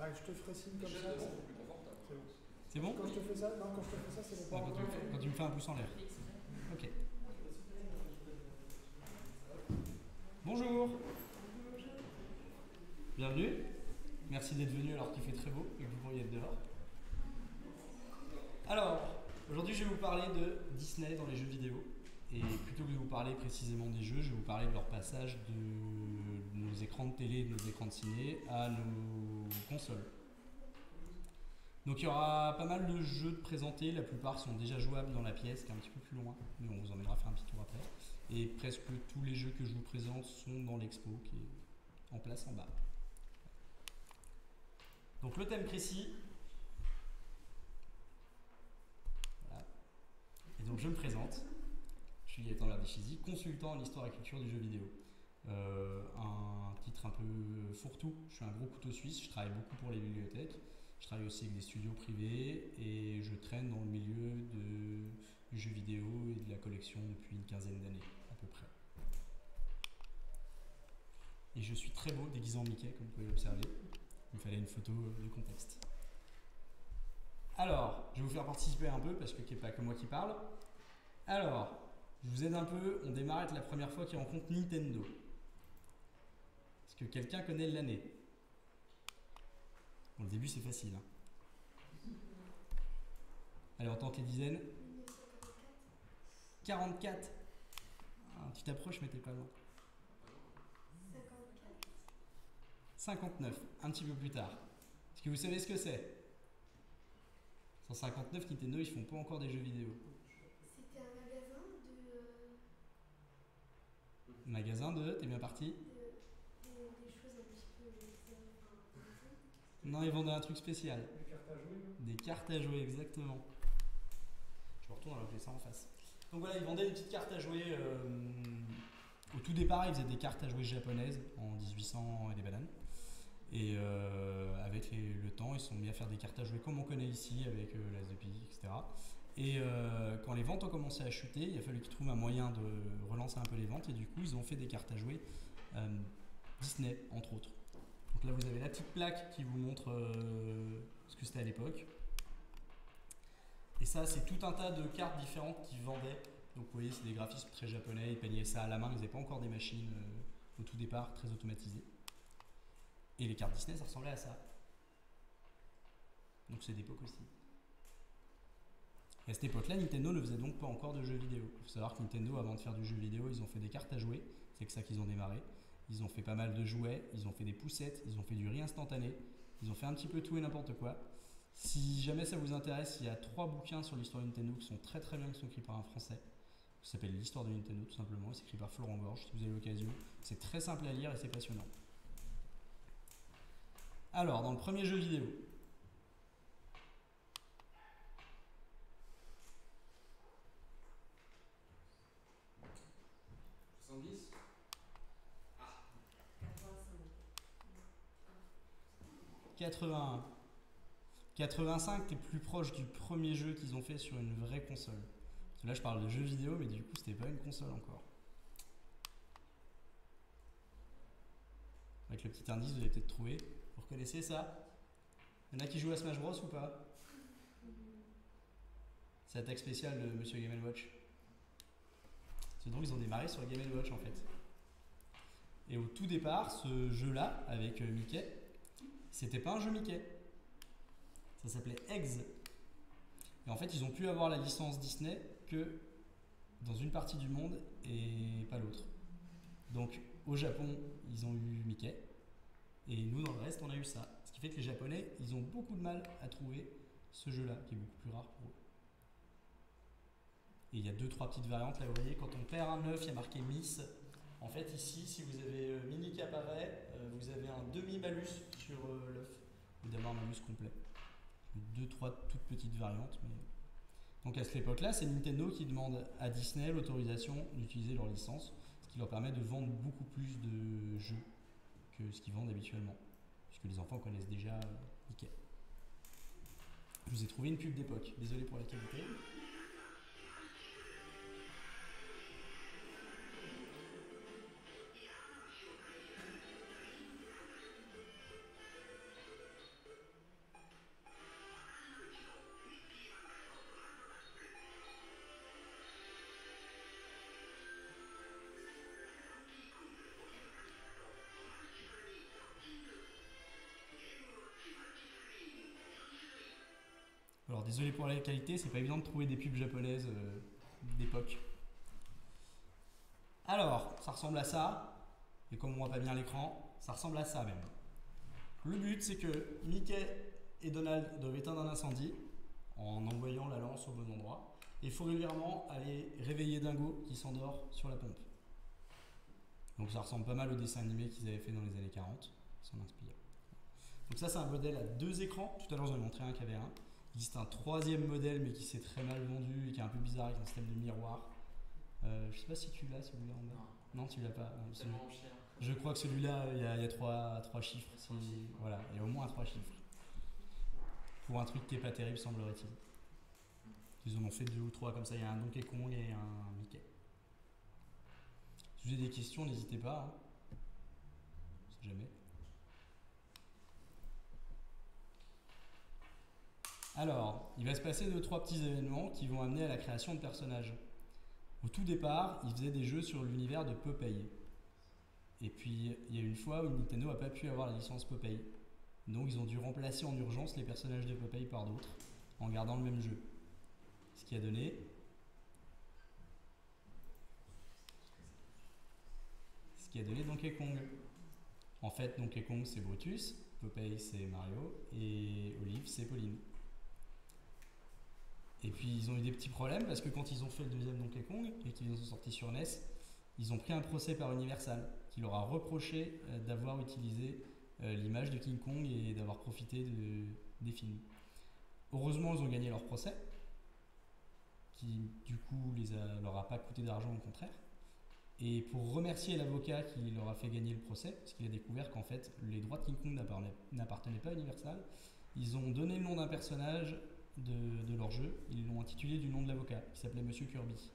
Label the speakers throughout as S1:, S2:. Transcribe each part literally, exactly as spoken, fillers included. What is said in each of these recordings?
S1: Ah, je te ferai signe comme
S2: Je
S1: ça.
S2: c'est
S1: C'est
S2: plus confortable.
S1: bon.
S3: C'est bon?
S1: Quand je te fais ça, non, quand je te fais ça, c'est le
S3: Ah,
S1: pas.
S3: quand, tu me fais, quand tu me fais un pouce en l'air. Ok. Bonjour. Bienvenue. Merci d'être venu alors qu'il fait très beau et que vous pourriez être dehors. Alors, aujourd'hui je vais vous parler de Disney dans les jeux vidéo. Et plutôt que de vous parler précisément des jeux, je vais vous parler de leur passage de nos écrans de télé, de nos écrans de ciné à nos consoles. Donc il y aura pas mal de jeux de présentés, la plupart sont déjà jouables dans la pièce, qui est un petit peu plus loin, mais on vous emmènera faire un petit tour après. Et presque tous les jeux que je vous présente sont dans l'expo qui est en place en bas. Donc le thème précis. Voilà. Et donc je me présente. Je suis Gaëtan Verdichisy, consultant en histoire et culture du jeu vidéo. Euh, un titre un peu fourre-tout. Je suis un gros couteau suisse, je travaille beaucoup pour les bibliothèques. Je travaille aussi avec des studios privés et je traîne dans le milieu de, du jeu vidéo et de la collection depuis une quinzaine d'années à peu près. Et je suis très beau déguisé en Mickey, comme vous pouvez l'observer. Il me fallait une photo de contexte. Alors, je vais vous faire participer un peu parce que n'est pas que moi qui parle. Alors, je vous aide un peu, on démarre avec la première fois qu'il rencontre Nintendo. Est-ce que quelqu'un connaît l'année? Bon, le début c'est facile. Hein. Allez, on tente les dizaines. quarante-quatre. Ah, tu t'approches mais t'es pas loin.
S4: cinquante-quatre.
S3: cinquante-neuf, un petit peu plus tard. Est-ce que vous savez ce que c'est? cent cinquante-neuf, Nintendo, ils font pas encore des jeux vidéo.
S4: C'était un magasin de... Euh,
S3: Magasin de, t'es bien parti?
S4: de, de des choses un petit peu... Enfin,
S3: Non, ils vendaient un truc spécial.
S1: Des cartes à jouer.
S3: Des cartes à jouer, exactement. Je me retourne alors que j'ai ça en face. Donc voilà, ils vendaient des petites cartes à jouer. Euh, au tout départ, ils faisaient des cartes à jouer japonaises en dix-huit cents et des bananes. Et euh, avec les, le temps, ils se sont mis à faire des cartes à jouer comme on connaît ici, avec euh, l'As de pique, et cetera. Et euh, quand les ventes ont commencé à chuter, il a fallu qu'ils trouvent un moyen de relancer un peu les ventes. Et du coup, ils ont fait des cartes à jouer euh, Disney, entre autres. Donc là, vous avez la petite plaque qui vous montre euh, ce que c'était à l'époque. Et ça, c'est tout un tas de cartes différentes qu'ils vendaient. Donc vous voyez, c'est des graphismes très japonais, ils peignaient ça à la main, ils n'avaient pas encore des machines euh, au tout départ, très automatisées. Et les cartes Disney, ça ressemblait à ça. Donc c'est d'époque aussi. Et à cette époque-là, Nintendo ne faisait donc pas encore de jeux vidéo. Il faut savoir que Nintendo, avant de faire du jeu vidéo, ils ont fait des cartes à jouer. C'est que ça qu'ils ont démarré. Ils ont fait pas mal de jouets, ils ont fait des poussettes, ils ont fait du riz instantané. Ils ont fait un petit peu tout et n'importe quoi. Si jamais ça vous intéresse, il y a trois bouquins sur l'histoire de Nintendo qui sont très très bien, qui sont écrits par un Français. Ça s'appelle l'histoire de Nintendo tout simplement. C'est écrit par Florent Gorge, si vous avez l'occasion. C'est très simple à lire et c'est passionnant. Alors, dans le premier jeu vidéo.
S2: soixante-dix.
S3: quatre-vingt-un. quatre-vingt-cinq, t'es plus proche du premier jeu qu'ils ont fait sur une vraie console. Parce que là, je parle de jeux vidéo, mais du coup, c'était pas une console encore. Avec le petit indice, vous allez peut-être trouver. Vous reconnaissez ça? Il y en a qui jouent à Smash Bros ou pas? C'est l'attaque spéciale de Monsieur Game and Watch. C'est donc ils ont démarré sur le Game and Watch en fait. Et au tout départ, ce jeu-là, avec Mickey, c'était pas un jeu Mickey. Ça s'appelait Eggs. Et en fait, ils ont pu avoir la licence Disney que dans une partie du monde et pas l'autre. Donc au Japon, ils ont eu Mickey. Et nous, dans le reste, on a eu ça. Ce qui fait que les Japonais, ils ont beaucoup de mal à trouver ce jeu-là, qui est beaucoup plus rare pour eux. Et il y a deux, trois petites variantes. Là, vous voyez, quand on perd un œuf, il y a marqué Miss. En fait, ici, si vous avez euh, Mini qui apparaît, euh, vous avez un demi-malus sur euh, l'œuf, ou d'avoir un malus complet. Deux, trois toutes petites variantes. Mais... Donc à cette époque-là, c'est Nintendo qui demande à Disney l'autorisation d'utiliser leur licence, ce qui leur permet de vendre beaucoup plus de jeux que ce qu'ils vendent habituellement, puisque les enfants connaissent déjà euh, Mickey. Je vous ai trouvé une pub d'époque, désolé pour la qualité. désolé pour la qualité, c'est pas évident de trouver des pubs japonaises euh, d'époque. Alors, ça ressemble à ça, et comme on voit pas bien l'écran, ça ressemble à ça même. Le but, c'est que Mickey et Donald doivent éteindre un incendie en envoyant la lance au bon endroit. Et il faut régulièrement aller réveiller Dingo qui s'endort sur la pompe. Donc ça ressemble pas mal au dessin animé qu'ils avaient fait dans les années quarante, ils s'en inspirent. Donc ça, c'est un modèle à deux écrans. Tout à l'heure, j'en ai montré un qui avait un. Il existe un troisième modèle, mais qui s'est très mal vendu et qui est un peu bizarre avec un système de miroir. Euh, je sais pas si tu l'as, celui-là en bas. Non, non tu l'as pas. Non, celui... Je crois que celui-là, il y a, il y a trois, trois chiffres. Si... Voilà, il y a au moins trois chiffres. Pour un truc qui est pas terrible, semblerait-il. Ils en ont fait deux ou trois comme ça. Il y a un Donkey Kong et un Mickey. Si vous avez des questions, n'hésitez pas. Hein. On sait jamais. Alors, il va se passer deux, trois petits événements qui vont amener à la création de personnages. Au tout départ, ils faisaient des jeux sur l'univers de Popeye. Et puis, il y a eu une fois où Nintendo n'a pas pu avoir la licence Popeye. Donc, ils ont dû remplacer en urgence les personnages de Popeye par d'autres, en gardant le même jeu. Ce qui a donné... Ce qui a donné Donkey Kong. En fait, Donkey Kong, c'est Brutus, Popeye, c'est Mario, et Olive, c'est Pauline. Et puis ils ont eu des petits problèmes parce que quand ils ont fait le deuxième Donkey Kong et qu'ils ont sorti sur N E S, ils ont pris un procès par Universal qui leur a reproché euh, d'avoir utilisé euh, l'image de King Kong et d'avoir profité de, des films. Heureusement, ils ont gagné leur procès, qui du coup les a, leur a pas coûté d'argent, au contraire. Et pour remercier l'avocat qui leur a fait gagner le procès, parce qu'il a découvert qu'en fait les droits de King Kong n'appartenaient pas à Universal, ils ont donné le nom d'un personnage De, de leur jeu, ils l'ont intitulé du nom de l'avocat, qui s'appelait Monsieur Kirby.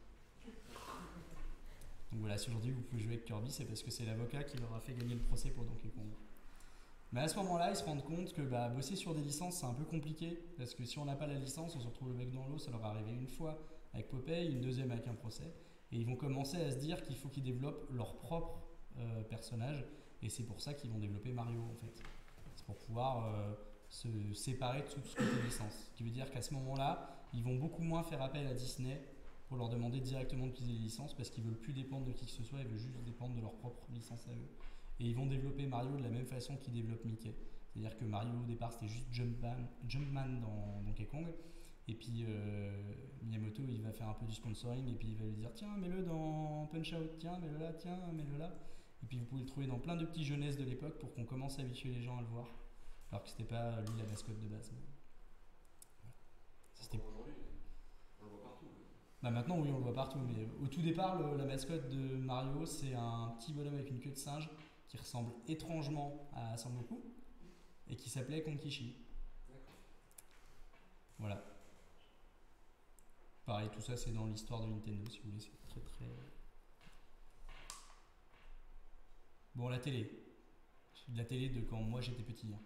S3: Donc voilà, si aujourd'hui vous pouvez jouer avec Kirby, c'est parce que c'est l'avocat qui leur a fait gagner le procès pour Donkey Kong. Mais à ce moment-là, ils se rendent compte que bah, bosser sur des licences, c'est un peu compliqué, parce que si on n'a pas la licence, on se retrouve le bec dans l'eau, ça leur est arrivé une fois avec Popeye, une deuxième avec un procès, et ils vont commencer à se dire qu'il faut qu'ils développent leur propre euh, personnage, et c'est pour ça qu'ils vont développer Mario en fait. C'est pour pouvoir... Euh, se séparer de tout ce côté licence. Ce qui veut dire qu'à ce moment-là, ils vont beaucoup moins faire appel à Disney pour leur demander directement d'utiliser les licences parce qu'ils ne veulent plus dépendre de qui que ce soit, ils veulent juste dépendre de leur propre licence à eux. Et ils vont développer Mario de la même façon qu'ils développent Mickey. C'est-à-dire que Mario au départ c'était juste Jumpman, Jumpman dans Donkey Kong. Et puis euh, Miyamoto il va faire un peu du sponsoring et puis il va lui dire tiens mets-le dans Punch Out, tiens mets-le là, tiens mets-le là. Et puis vous pouvez le trouver dans plein de petits jeunesses de l'époque pour qu'on commence à habituer les gens à le voir. Alors que c'était pas lui la mascotte de base. Voilà. C'était...
S2: Aujourd'hui, on le voit partout.
S3: Bah maintenant oui on le voit partout, mais au tout départ le, la mascotte de Mario c'est un petit bonhomme avec une queue de singe qui ressemble étrangement à Sangoku et qui s'appelait Konkishi. Voilà. Pareil, tout ça c'est dans l'histoire de Nintendo si vous voulez, c'est très très... Bon, la télé. C'est de la télé de quand moi j'étais petit. Hein.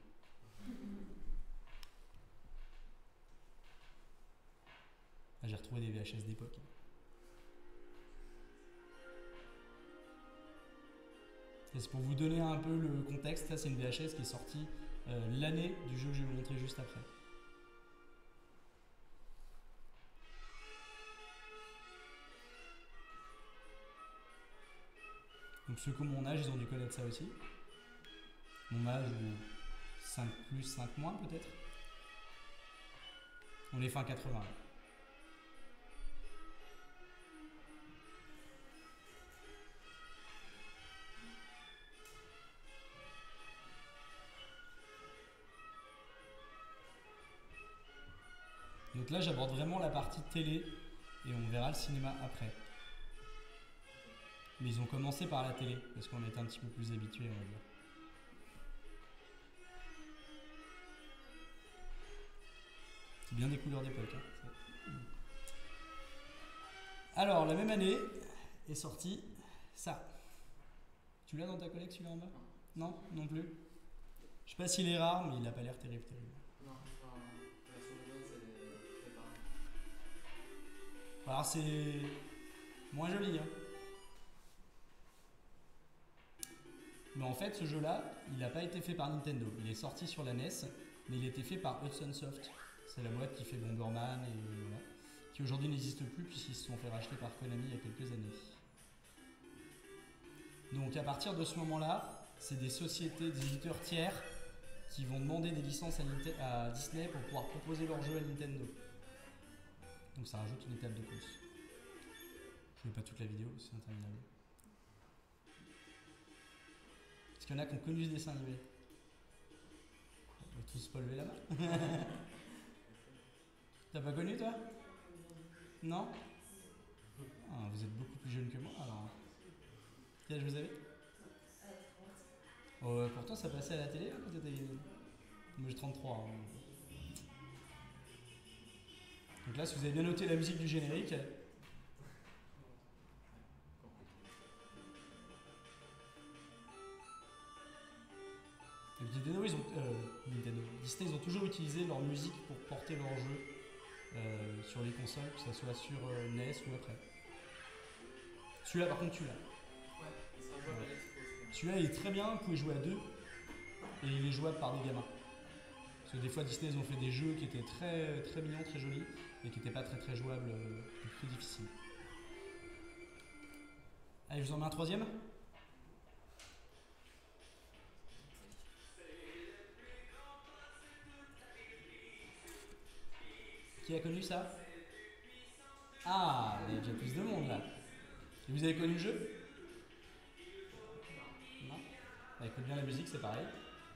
S3: Ah, j'ai retrouvé des V H S d'époque. C'est pour vous donner un peu le contexte. Ça, c'est une V H S qui est sortie euh, l'année du jeu que je vais vous montrer juste après. Donc ceux qui ont mon âge, ils ont dû connaître ça aussi. Mon âge, cinq plus, cinq moins peut-être. On est fin quatre-vingts. Donc là, j'aborde vraiment la partie télé et on verra le cinéma après. Mais ils ont commencé par la télé parce qu'on était un petit peu plus habitués, on va dire. C'est bien des couleurs d'époque. Hein. Alors, la même année est sorti ça. Tu l'as dans ta collecte celui-là en bas? Non, non plus. Je sais pas s'il est rare, mais il a pas l'air terrible, terrible.
S2: Non, enfin, la version de base, c'est pareil.
S3: Alors c'est moins joli. Hein. Mais en fait, ce jeu-là, il n'a pas été fait par Nintendo. Il est sorti sur la N E S, mais il a été fait par Hudson Soft. C'est la boîte qui fait Bomberman et voilà. Qui aujourd'hui n'existe plus puisqu'ils se sont fait racheter par Konami il y a quelques années. Donc à partir de ce moment-là, c'est des sociétés, des éditeurs tiers qui vont demander des licences à, Nite- à Disney pour pouvoir proposer leurs jeux à Nintendo. Donc ça rajoute une étape de plus. Je ne fais pas toute la vidéo, c'est interminable. Est-ce qu'il y en a qui ont connu ce dessin animé? On peut tous pas lever la main. T'as pas connu toi? Non? Ah, vous êtes beaucoup plus jeune que moi alors. Quel âge vous avez? Oh, ouais, pourtant ça passait à la télé hein, quand t'étais gamine. Moi j'ai trente-trois. Hein. Donc là, si vous avez bien noté la musique du générique. Nintendo, ils ont, euh, Nintendo, Disney, ils ont toujours utilisé leur musique pour porter leur jeu euh, sur les consoles, que ce soit sur euh, N E S ou après. Celui-là, par contre, tu l'as.
S2: Ouais, il sera jouable à l'expo aussi.
S3: Celui-là, il est très bien, vous pouvez jouer à deux, et il est jouable par des gamins. Parce que des fois, Disney, ils ont fait des jeux qui étaient très, très mignons, très jolis, et qui n'étaient pas très très jouables, euh, plus difficiles. Allez, je vous en mets un troisième. Qui a connu ça? Ah, il y a déjà plus de monde là. Et vous avez connu le jeu? Non. Bah, écoute bien la musique, c'est pareil.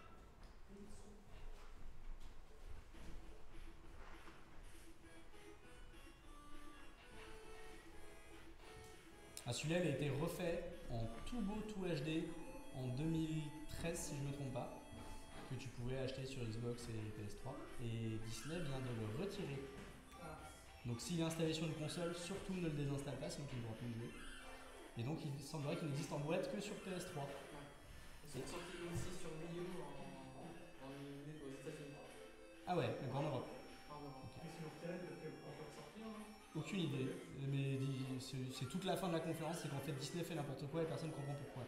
S3: Ah, celui-là, il a été refait en tout beau, tout H D en deux mille treize, si je ne me trompe pas, que tu pouvais acheter sur Xbox et P S trois. Et Disney vient de le retirer. Donc s'il est installé sur une console, surtout ne le désinstalle pas, sinon tu ne pourras plus le jouer. Et donc il semblerait qu'il n'existe en boîte que sur P S trois.
S2: Ils sont sortis aussi sur Wii U en, en, aux États-Unis.
S3: Ah ouais, mais pas en Europe.
S2: En Europe.
S3: Ok.
S1: Ils sont quel encore sortir hein?
S3: Aucune idée, mais di- c'est c'est toute la fin de la conférence, c'est qu'en fait Disney fait n'importe quoi et personne ne comprend pourquoi.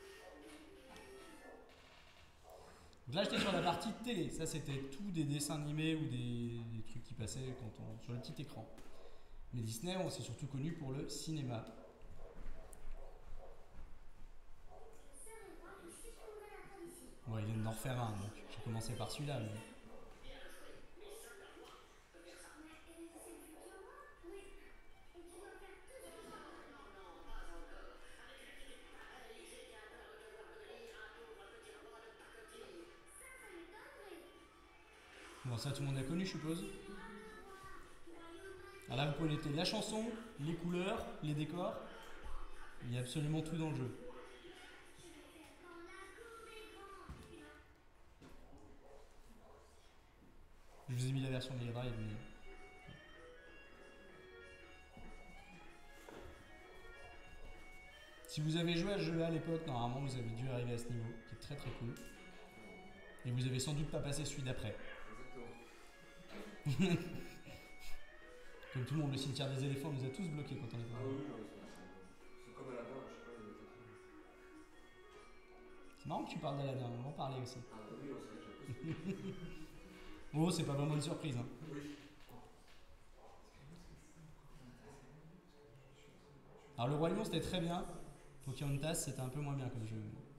S3: Donc là j'étais sur la partie télé, ça c'était tout des dessins animés ou des, des trucs qui passaient quand on, sur le petit écran. Mais Disney, on s'est surtout connu pour le cinéma. Bon, il vient d'en refaire un, donc j'ai commencé par celui-là. Mais... Bon, ça tout le monde a connu, je suppose. Alors là, vous pouvez noter la chanson, les couleurs, les décors. Il y a absolument tout dans le jeu. Je vous ai mis la version Mega Drive, mais... Si vous avez joué à ce jeu-là à l'époque, normalement vous avez dû arriver à ce niveau, qui est très très cool. Et vous avez sans doute pas passé celui d'après.
S5: Exactement.
S3: Comme tout le monde, le cimetière des éléphants nous a tous bloqués quand on est
S5: Ah
S3: passé.
S5: oui, non, mais c'est- c'est comme à la barre, je sais pas, il y a peut-être-
S3: C'est marrant que tu parles d'Aladin, on va en parler aussi.
S5: Ah oui, on sait, j'ai pas su.
S3: Oh, c'est pas vraiment une surprise. Hein.
S5: Oui.
S3: Alors le Roi Lion c'était très bien, Pocahontas c'était un peu moins bien comme jeu.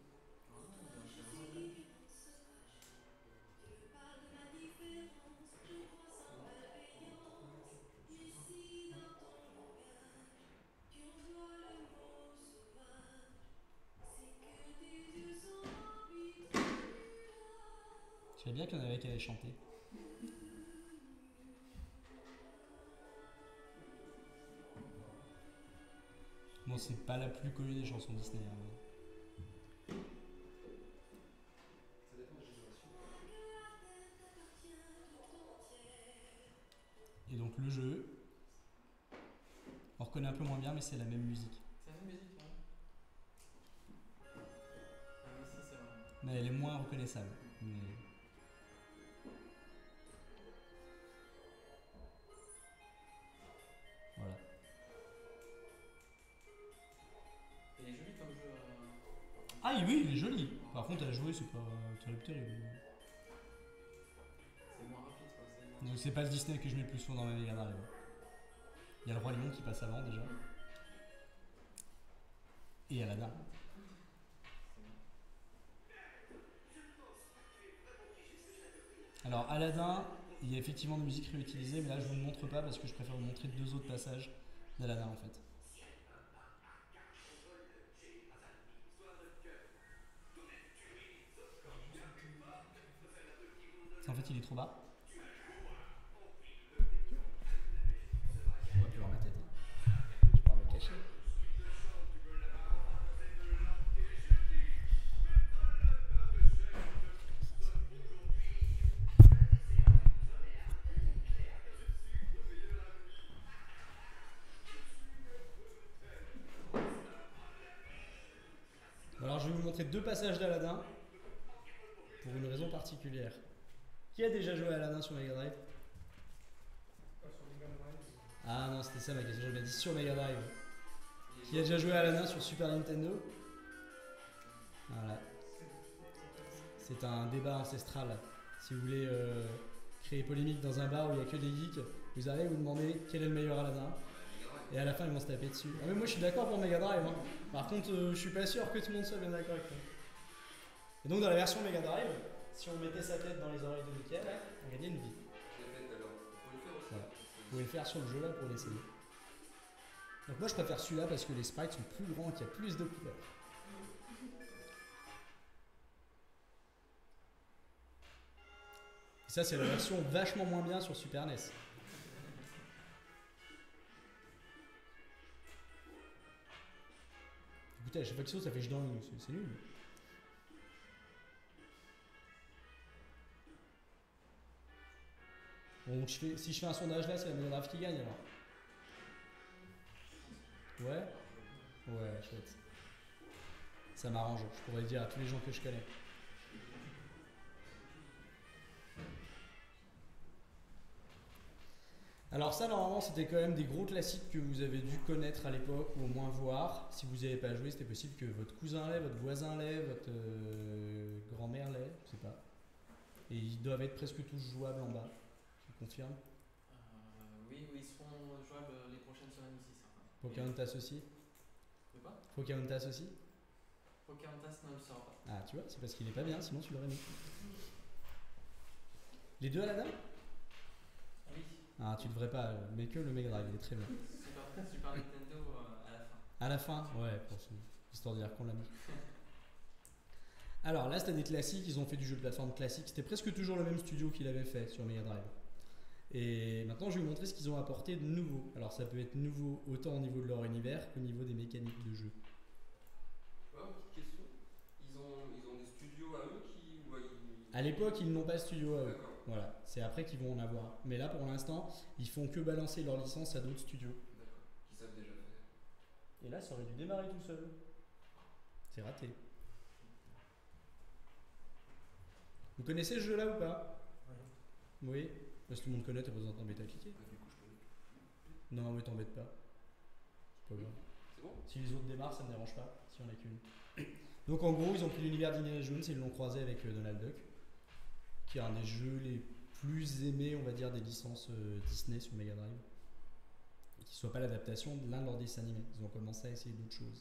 S3: Je savais bien qu'il y en avait qui allaient chanter. Bon, c'est pas la plus connue des chansons Disney. Hein.
S5: Ça dépend des générations.
S3: Et donc le jeu, on reconnaît un peu moins bien, mais c'est la même musique.
S2: C'est la même musique, hein. Ah oui, si, c'est vrai.
S3: Mais elle est moins reconnaissable. Mais... Voilà.
S2: Il est joli comme jeu. euh,
S3: Ah oui, il est joli. Par contre, à jouer, c'est pas terrible. terrible.
S2: C'est moins rapide, quoi.
S3: Donc c'est pas le Disney que je mets le plus souvent dans ma Mega Drive. Il y a le Roi Lion qui passe avant déjà. Et Aladdin. Alors Aladdin, il y a effectivement des musiques réutilisées, mais là je vous le montre pas parce que je préfère vous montrer deux autres passages d'Aladdin en fait. En fait il est trop bas. On va plus voir ma tête. Hein. Je pourrais me cacher. Alors je vais vous montrer deux passages d'Aladdin pour une raison particulière. Qui a déjà joué à Aladdin sur Mega Drive?
S1: Pas sur Mega Drive.
S3: Ah non, c'était ça ma question, j'avais dit sur Mega Drive. Qui a déjà joué à Aladdin sur Super Nintendo? Voilà. C'est un débat ancestral. Si vous voulez euh, créer polémique dans un bar où il n'y a que des geeks, vous allez vous demander quel est le meilleur Aladdin. Et à la fin, ils vont se taper dessus. Ah mais moi, je suis d'accord pour Mega Drive. Hein. Par contre, euh, je suis pas sûr que tout le monde soit bien d'accord avec moi. Et donc, dans la version Mega Drive, si on mettait sa tête dans les oreilles de Mickey, là, on gagnait une vie.
S5: Je l'ai fait tout à l'heure. Vous pouvez le faire aussi.
S3: Voilà. Vous pouvez le faire sur le jeu là pour l'essayer. Donc moi je préfère celui-là parce que les sprites sont plus grands et qu'il y a plus de couleurs. Et ça c'est la version vachement moins bien sur Super N E S. Écoutez, à chaque fois que ça, ça fait je dans une, c'est nul. Bon, donc je fais, si je fais un sondage là, c'est la Mega Drive qui gagne alors. Ouais. Ouais, chouette. Ça m'arrange, je pourrais le dire à tous les gens que je connais. Alors ça, normalement, c'était quand même des gros classiques que vous avez dû connaître à l'époque, ou au moins voir. Si vous n'y avez pas joué, c'était possible que votre cousin l'ait, votre voisin l'ait, votre euh, grand-mère l'ait, je sais pas. Et ils doivent être presque tous jouables en bas. Tu confirmes?
S2: Euh, oui, oui, ils seront jouables les prochaines semaines aussi, certains.
S3: Pocahontas aussi?
S2: De quoi?
S3: Pocahontas aussi?
S2: Pocahontas ne le sera pas.
S3: Ah, tu vois, c'est parce qu'il est pas bien, sinon tu l'aurais mis. Les deux Aladdin?
S2: Oui.
S3: Ah, tu devrais pas, mais que le Mega Drive, il est très bien.
S2: Super, Super Nintendo euh, à la fin.
S3: À la fin? Ouais, pour ce- histoire de dire qu'on l'a mis. Alors là, c'était des classiques, ils ont fait du jeu de plateforme classique. C'était presque toujours le même studio qu'il avait fait sur Mega Drive. Et maintenant, je vais vous montrer ce qu'ils ont apporté de nouveau. Alors, ça peut être nouveau autant au niveau de leur univers qu'au niveau des mécaniques de jeu.
S5: Ouais, petite question. Ils ont, ils ont des studios à eux qui. Ou ils...
S3: À l'époque, ils n'ont pas de studio à eux.
S5: D'accord.
S3: Voilà, c'est après qu'ils vont en avoir. Mais là, pour l'instant, ils font que balancer leur licence à d'autres studios.
S5: D'accord. Qui savent déjà faire.
S3: Et là, ça aurait dû démarrer tout seul. C'est raté. Vous connaissez ce jeu-là ou pas? Oui. Parce que tout le monde connaît, t'as pas besoin de t'embêter à cliquer.
S5: Bah, du coup, je connais.
S3: Non, mais t'embête pas. C'est pas grave.
S5: C'est bon?
S3: Si les autres démarrent, ça me dérange pas, si on a qu'une. Donc en gros, ils ont pris l'univers d'Indiana Jones et ils l'ont croisé avec euh, Donald Duck, qui est un des jeux les plus aimés, on va dire, des licences euh, Disney sur Mega Drive. Et qui soit pas l'adaptation de l'un de leurs dessins animés. Ils ont commencé à essayer d'autres choses.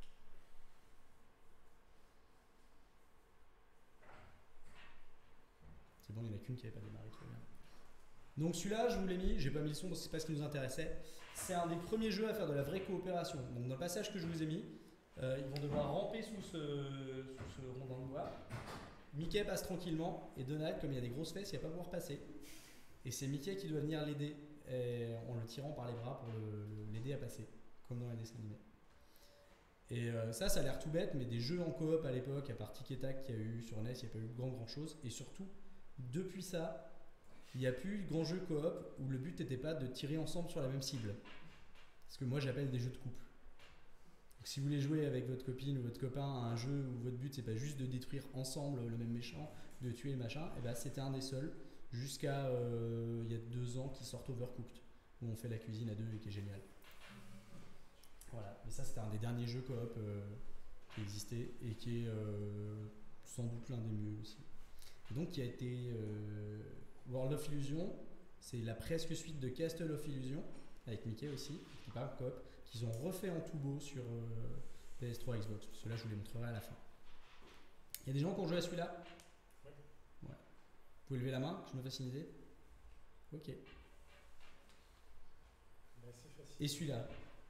S3: C'est bon, il n'y en a qu'une qui n'avait pas démarré, très bien. Donc celui-là, je vous l'ai mis, j'ai pas mis le son parce que c'est pas ce qui nous intéressait. C'est un des premiers jeux à faire de la vraie coopération. Donc dans le passage que je vous ai mis, euh, ils vont devoir ramper sous ce, sous ce rondin de bois. Mickey passe tranquillement et Donald, comme il y a des grosses fesses, il va pas pouvoir passer. Et c'est Mickey qui doit venir l'aider euh, en le tirant par les bras pour le- l'aider à passer, comme dans les dessins animés. Et euh, ça, ça a l'air tout bête, mais des jeux en coop à l'époque, à part Tic et Tac qu'il y a eu sur N E S, il n'y a pas eu grand grand chose. Et surtout, depuis ça, il n'y a plus de grands jeux coop où le but n'était pas de tirer ensemble sur la même cible. Ce que moi j'appelle des jeux de couple. Donc, si vous voulez jouer avec votre copine ou votre copain à un jeu où votre but c'est pas juste de détruire ensemble le même méchant, de tuer le machin, et ben c'était un des seuls jusqu'à euh, il y a deux ans qui sortent Overcooked où on fait la cuisine à deux et qui est génial. Voilà, mais ça c'était un des derniers jeux coop euh, qui existait et qui est euh, sans doute l'un des mieux aussi. Et donc qui a été euh, World of Illusion, C'est la presque suite de Castle of Illusion, avec Mickey aussi, qui parle coop, qu'ils ont refait en tout beau sur euh, P S trois, Xbox. Cela, je vous les montrerai à la fin. Il y a des gens qui ont joué à celui-là?
S1: Ouais.
S3: Ouais. Vous pouvez lever la main, que je me fasse une idée? Ok.
S1: Bah, c'est facile.
S3: Et celui-là?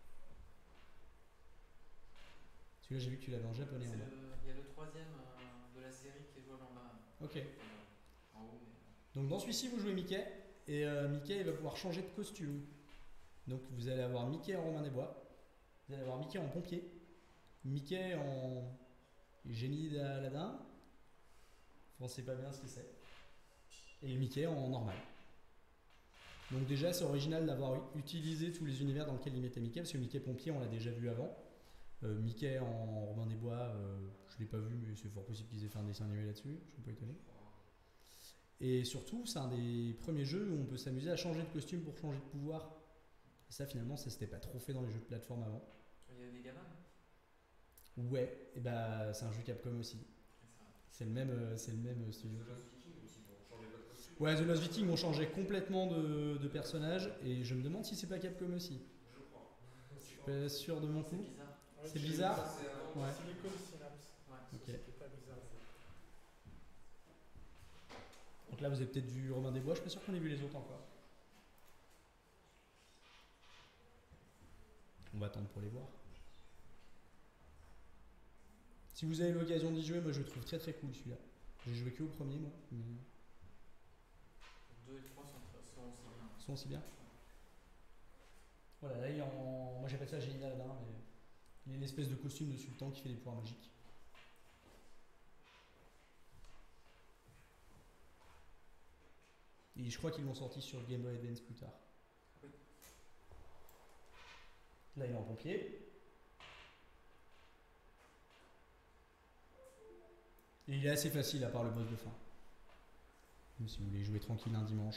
S3: Celui-là, j'ai vu que tu l'avais en japonais en
S2: C'est
S3: bas.
S2: le- Il y a le troisième euh, de la série qui est jouable en bas.
S3: Ok.
S2: Euh, En haut, mais.
S3: Donc dans celui-ci, vous jouez Mickey, et euh, Mickey il va pouvoir changer de costume. Donc vous allez avoir Mickey en Romain des Bois, vous allez avoir Mickey en pompier, Mickey en génie d'Aladin, on ne sait pas bien ce que c'est, et Mickey en normal. Donc déjà c'est original d'avoir utilisé tous les univers dans lesquels il mettait Mickey, parce que Mickey pompier on l'a déjà vu avant. Euh, Mickey en Romain des Bois, euh, je ne l'ai pas vu mais c'est fort possible qu'ils aient fait un dessin animé là-dessus, je ne suis pas étonné. Et surtout, c'est un des premiers jeux où on peut s'amuser à changer de costume pour changer de pouvoir. Et ça, finalement, ça s'était pas trop fait dans les jeux de plateforme avant.
S2: Il y a des gamins.
S3: Ouais, et bah c'est un jeu Capcom aussi.
S2: C'est ça.
S3: C'est le même, euh, c'est le même studio.
S5: The Lost Viking aussi, pour changer pas de costume.
S3: Ouais, The Lost Viking ont changé complètement de, de personnage et je me demande si c'est pas Capcom aussi.
S5: Je crois.
S3: Je suis pas sûr de mon
S2: C'est
S3: coup.
S2: bizarre.
S1: Ouais,
S3: C'est
S1: tu-
S3: bizarre.
S5: Ça, c'est avant.
S3: Ouais.
S1: C'est l'école Synapse.
S2: Ouais.
S1: Ça,
S3: Ok.
S1: C'était pas bizarre.
S3: Donc là, vous avez peut-être vu Romain des Bois, je suis pas sûr qu'on ait vu les autres encore. On va attendre pour les voir. Si vous avez l'occasion d'y jouer, moi je le trouve très très cool celui-là. J'ai joué que au premier, moi, mais
S2: Deux et trois sont, sont aussi bien.
S3: ils sont aussi bien. Voilà, là il est en. Moi j'appelle ça génie d'Aladin, mais il est l'espèce de costume de sultan qui fait des pouvoirs magiques. Et je crois qu'ils l'ont sorti sur Game Boy Advance plus tard.
S2: Oui.
S3: Là il est en pompier. Et il est assez facile à part le boss de fin. Même si vous voulez jouer tranquille un dimanche.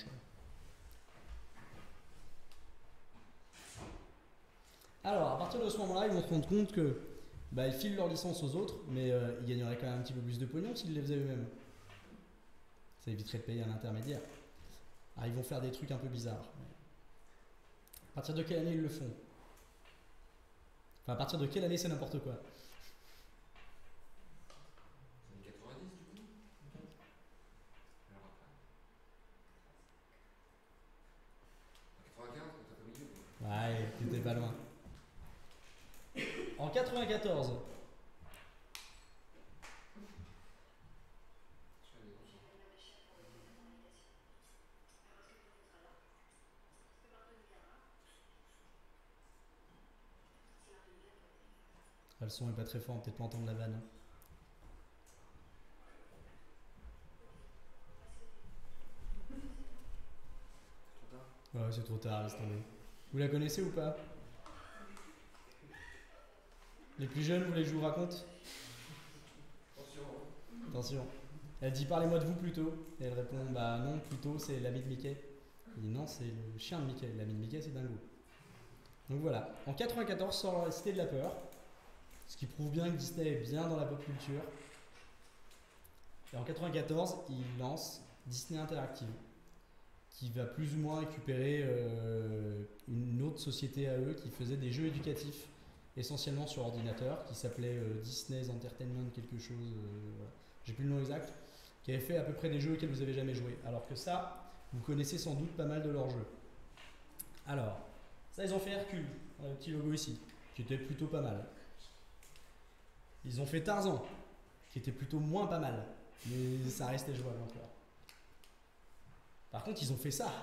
S3: Alors, à partir de ce moment-là, ils vont se rendre compte que bah, ils filent leur licence aux autres, mais euh, ils gagneraient quand même un petit peu plus de pognon s'ils les faisaient eux-mêmes. Ça éviterait de payer un intermédiaire. Alors, ils vont faire des trucs un peu bizarres. À partir de quelle année ils le font? Enfin, à partir de quelle année c'est n'importe quoi?
S5: C'est les quatre-vingt-dix du coup. Alors après. quatre-vingt-quinze, quand t'as au milieu quoi.
S3: Ouais, t'étais pas loin. En quatre-vingt-quatorze,
S5: Allez, on s'en-
S3: ah, le son est pas très fort, on va peut-être pas entendre la vanne.
S2: Trop tard.
S3: Ouais, c'est trop tard, laisse tomber. Vous la connaissez ou pas? Les plus jeunes, vous voulez que je vous raconte?
S5: Attention, hein.
S3: Attention. Elle dit parlez-moi de vous plutôt. Et elle répond bah non, plutôt c'est l'ami de Mickey. Il dit non, c'est le chien de Mickey. L'ami de Mickey, c'est Dingo. Donc voilà. En quatre-vingt-quatorze sort La Cité de la Peur. Ce qui prouve bien que Disney est bien dans la pop culture. Et en quatre-vingt-quatorze, il lance Disney Interactive, qui va plus ou moins récupérer euh, une autre société à eux qui faisait des jeux éducatifs essentiellement sur ordinateur, qui s'appelait euh, Disney's Entertainment quelque chose, euh, voilà. J'ai plus le nom exact, qui avait fait à peu près des jeux auxquels vous avez jamais joué. Alors que ça, vous connaissez sans doute pas mal de leurs jeux. Alors, ça ils ont fait Hercule, on a le petit logo ici, qui était plutôt pas mal. Ils ont fait Tarzan, qui était plutôt moins pas mal, mais ça restait jouable encore. Par contre, ils ont fait ça.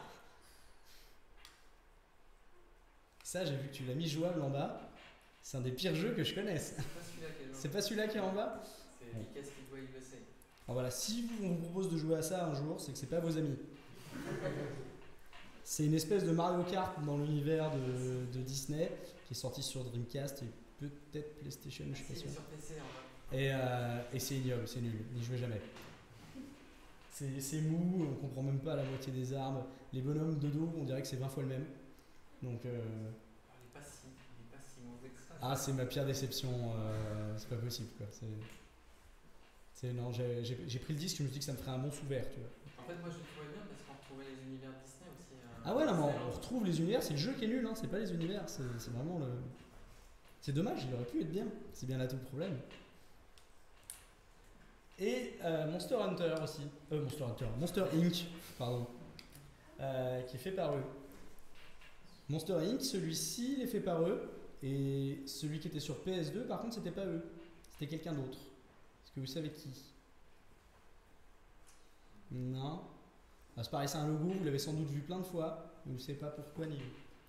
S3: Ça, j'ai vu que tu l'as mis jouable en bas. C'est un des pires jeux que je connaisse.
S2: C'est pas celui-là qui est
S3: C'est pas celui-là qui est en bas?
S2: C'est Mickey's Kid Way U S A.
S3: Alors voilà, si vous- on vous propose de jouer à ça un jour, c'est que c'est pas vos amis. C'est une espèce de Mario Kart dans l'univers de, de Disney qui est sorti sur Dreamcast et peut-être PlayStation, je suis pas
S2: Si,
S3: sûr.
S2: sur P C en bas.
S3: Et, euh, et c'est ignoble, c'est nul, n'y jouez jamais. C'est c'est mou, on comprend même pas la moitié des armes. Les bonhommes de dos, on dirait que c'est vingt fois le même. Donc, euh,
S2: Il est pas si, il est pas si mauvais que ça.
S3: ah, c'est ma pire déception, euh, c'est pas possible quoi. C'est, c'est- non, j'ai j'ai- j'ai pris le disque, je me suis dit que ça me ferait un bon sous-vert, tu vois.
S2: En fait, moi je le trouvais bien parce qu'on retrouvait les univers Disney aussi. Euh,
S3: Ah ouais, non, mais on retrouve les univers, c'est le jeu qui est nul, hein, c'est pas les univers, c'est c'est vraiment le. C'est dommage, il aurait pu être bien, c'est bien là tout le problème. Et euh, Monster Hunter aussi, euh, Monster Hunter, Monster Inc, pardon, euh, qui est fait par eux. Monster Inc, celui-ci, il est fait par eux, et celui qui était sur P S deux, par contre, c'était pas eux, c'était quelqu'un d'autre. Est-ce que vous savez qui? Non. Ah, c'est pareil, c'est un logo, vous l'avez sans doute vu plein de fois, mais vous ne savez pas pourquoi ni où.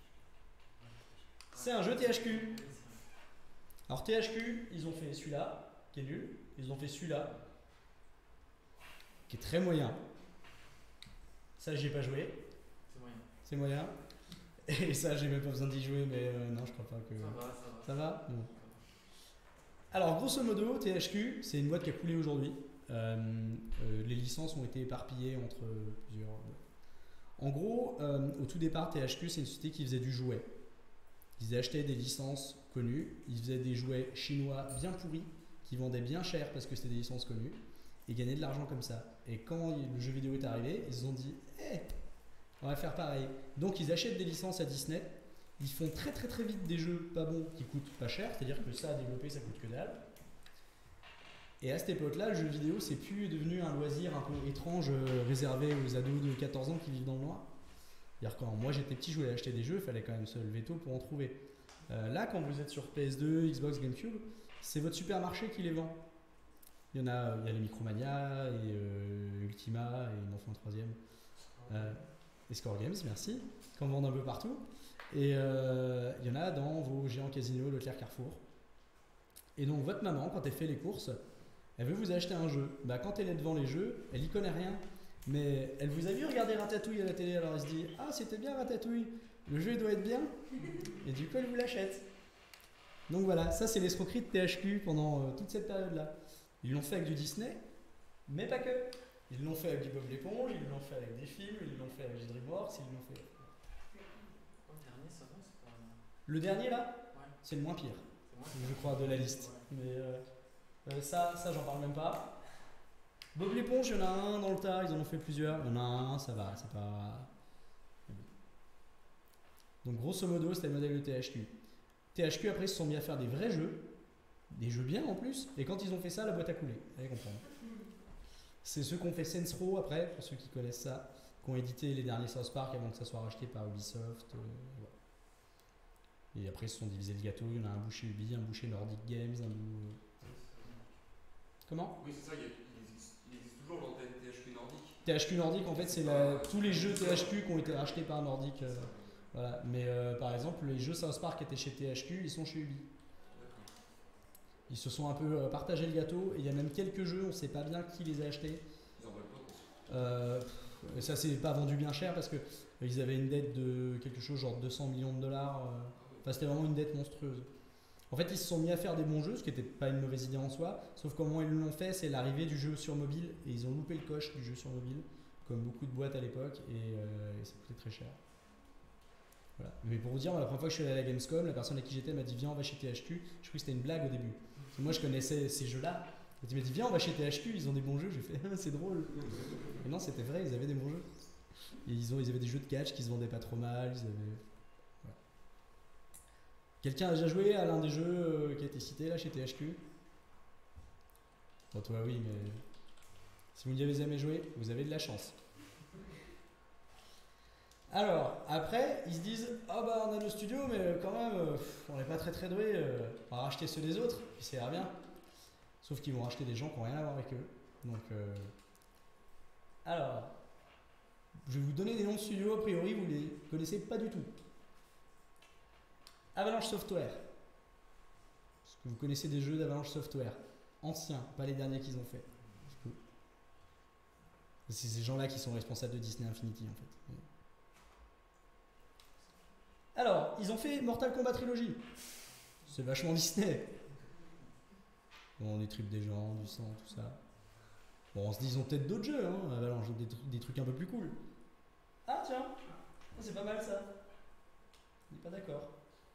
S3: C'est un jeu T H Q. Alors T H Q, ils ont fait celui-là, qui est nul, ils ont fait celui-là, qui est très moyen. Ça, j'y ai pas joué,
S2: C'est moyen.
S3: c'est moyen. Et ça, j'ai même pas besoin d'y jouer, mais euh, non, je crois pas que.
S2: Ça va, ça va.
S3: Ça va Bon. Alors, grosso modo, T H Q, c'est une boîte qui a coulé aujourd'hui. Euh, euh, les licences ont été éparpillées entre plusieurs. En gros, euh, au tout départ, T H Q, c'est une société qui faisait du jouet. Ils achetaient des licences connues, ils faisaient des jouets chinois bien pourris, qui vendaient bien cher parce que c'était des licences connues, et gagnaient de l'argent comme ça. Et quand le jeu vidéo est arrivé, ils se sont dit hey, on va faire pareil. Donc ils achètent des licences à Disney, ils font très très très vite des jeux pas bons qui coûtent pas cher, c'est-à-dire que ça à développer ça coûte que dalle. Et à cette époque-là, le jeu vidéo c'est plus devenu un loisir un peu étrange euh, réservé aux ados de quatorze ans qui vivent dans le noir. C'est-à-dire quand moi j'étais petit, je voulais acheter des jeux, il fallait quand même se lever tôt pour en trouver. Euh, là, quand vous êtes sur P S deux, Xbox, GameCube, c'est votre supermarché qui les vend. Il y en a, il y a les Micromania et euh, Ultima et il m'en faut un troisième. Euh, et Score Games, merci, qu'on vend un peu partout. Et euh, il y en a dans vos géants casinos, Leclerc, Carrefour. Et donc votre maman, quand elle fait les courses, elle veut vous acheter un jeu. Bah, quand elle est devant les jeux, elle y connaît rien. Mais elle vous a vu regarder Ratatouille à la télé, alors elle se dit « Ah, c'était bien Ratatouille, le jeu il doit être bien ». Et du coup, elle vous l'achète. Donc voilà, ça c'est l'escroquerie de T H Q pendant euh, toute cette période-là. Ils l'ont fait avec du Disney, mais pas que. Ils l'ont fait avec du Bob l'éponge, ils l'ont fait avec des films, ils l'ont fait avec du DreamWorks, ils l'ont fait...
S2: Oh, le dernier, ça va, c'est pas.
S3: Le dernier là,
S2: Ouais.
S3: c'est le moins pire,
S2: C'est moi.
S3: je crois, de la liste.
S2: Ouais.
S3: Mais euh, euh, ça, ça j'en parle même pas. Bob l'éponge, il y en a un dans le tas, ils en ont fait plusieurs. Il y en a un, ça va, c'est pas. Donc grosso modo, c'était le modèle de T H Q. T H Q après ils se sont mis à faire des vrais jeux, des jeux bien en plus, et quand ils ont fait ça, la boîte a coulé. Allez comprendre. C'est ceux qui ont fait Saints Row après, pour ceux qui connaissent ça, qui ont édité les derniers South Park avant que ça soit racheté par Ubisoft. Euh, voilà. Et après ils se sont divisés le gâteau, il y en a un bout chez Ubi, un bout chez Nordic Games, un bout. Euh... Comment?
S5: Oui, c'est ça, il, y a- il existe, il existe toujours dans T H Q nordique.
S3: T H Q Nordic, en fait, c'est la- tous les jeux T H Q qui ont été rachetés par Nordic. euh, voilà. Mais euh, par exemple, les jeux South Park qui étaient chez T H Q, ils sont chez Ubi.
S5: D'accord.
S3: Ils se sont un peu euh, partagé le gâteau. Et il y a même quelques jeux, on ne sait pas bien qui les a achetés.
S5: Ils en veulent pas.
S3: Euh, pff, ça s'est pas vendu bien cher parce que euh, ils avaient une dette de quelque chose genre deux cents millions de dollars. euh. Enfin, c'était vraiment une dette monstrueuse. En fait, ils se sont mis à faire des bons jeux, ce qui n'était pas une mauvaise idée en soi. Sauf comment ils l'ont fait, c'est l'arrivée du jeu sur mobile. Et ils ont loupé le coche du jeu sur mobile, comme beaucoup de boîtes à l'époque. Et, euh, et ça coûtait très cher. Voilà. Mais pour vous dire, moi, la première fois que je suis allé à la Gamescom, la personne à qui j'étais m'a dit viens on va chez T H Q. Je croyais que c'était une blague au début. Parce que moi je connaissais ces jeux-là. Elle m'a dit viens on va chez T H Q, ils ont des bons jeux. J'ai fait ah, c'est drôle. Et non c'était vrai, ils avaient des bons jeux. Et ils, ont, ils avaient des jeux de catch qui se vendaient pas trop mal. Ils avaient... voilà. Quelqu'un a déjà joué à l'un des jeux euh, qui a été cité là chez T H Q? Bon toi oui mais si vous n'y avez jamais joué, vous avez de la chance. Alors, après, ils se disent ah oh bah on a nos studios, mais quand même, euh, pff, on n'est pas très très doués, euh, on va racheter ceux des autres, puis ça ira bien. Sauf qu'ils vont racheter des gens qui n'ont rien à voir avec eux. Donc, euh... alors, je vais vous donner des noms de studios, a priori, vous les connaissez pas du tout. Avalanche Software. Est-ce que vous connaissez des jeux d'Avalanche Software? Anciens, pas les derniers qu'ils ont fait. C'est ces gens-là qui sont responsables de Disney Infinity en fait. Alors, ils ont fait Mortal Kombat Trilogy. C'est vachement Disney. Bon, des tripes des gens, du sang, tout ça. Bon, on se dit, ils ont peut-être d'autres jeux, hein, Avalanche, des, tr- des trucs un peu plus cool. Ah, tiens, c'est pas mal ça. Il n'est pas d'accord.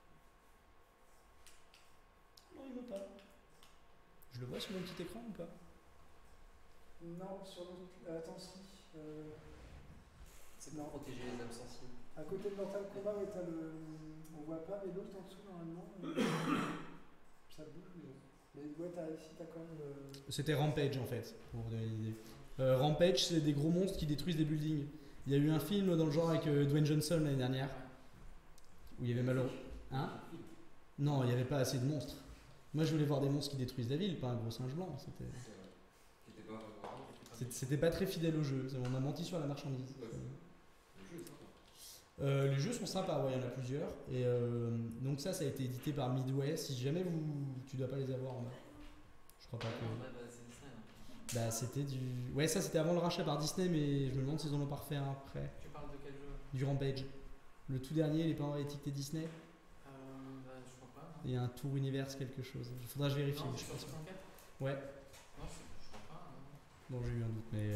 S3: Non, il veut pas. Je le vois sur mon petit écran ou pas?
S1: Non, sur l'autre. euh, Attends, si. Euh...
S2: C'est pour
S1: Non.
S2: protéger les âmes sensibles.
S1: À côté de Mortal Kombat, ouais, t'as le. On voit pas, mais l'autre en dessous, normalement. euh, Ça bouge, mais bon. Mais ouais, t'as ici, t'as quand même le.
S3: C'était Rampage en fait, pour vous donner une idée. Euh, Rampage, c'est des gros monstres qui détruisent des buildings. Il y a eu un film dans le genre avec euh, Dwayne Johnson l'année dernière, où il y avait malheureusement. Hein Non, il n'y avait pas assez de monstres. Moi je voulais voir des monstres qui détruisent la ville, pas un gros singe blanc. C'était,
S5: C'est vrai. Qui était pas vraiment.
S3: c'était- c'était pas très fidèle au jeu, on a menti sur la marchandise.
S5: Ouais, Le jeu est sympa.
S3: Euh, les jeux sont sympas, ouais, il y en a plusieurs. Et euh, donc ça, ça a été édité par Midway. Si jamais vous, tu dois pas les avoir en bas. Je crois pas
S2: Ah non,
S3: que.
S2: ouais, bah, c'est Disney. Là.
S3: Bah c'était du. Ouais, ça c'était avant le rachat par Disney, mais je me demande s'ils en ont pas refait un après.
S2: Tu parles de quel jeu?
S3: Du Rampage. Le tout dernier, il est pas étiqueté Disney.
S2: Euh, bah, je crois pas. Non,
S3: Il y a un Tour Universe quelque chose. Il faudra que je vérifie.
S2: non
S3: mais
S2: c'est
S3: je
S2: sur
S3: pense pas.
S2: soixante-quatre?
S3: Ouais.
S2: Non, je, je crois pas. hein.
S3: Bon, j'ai eu un doute, mais.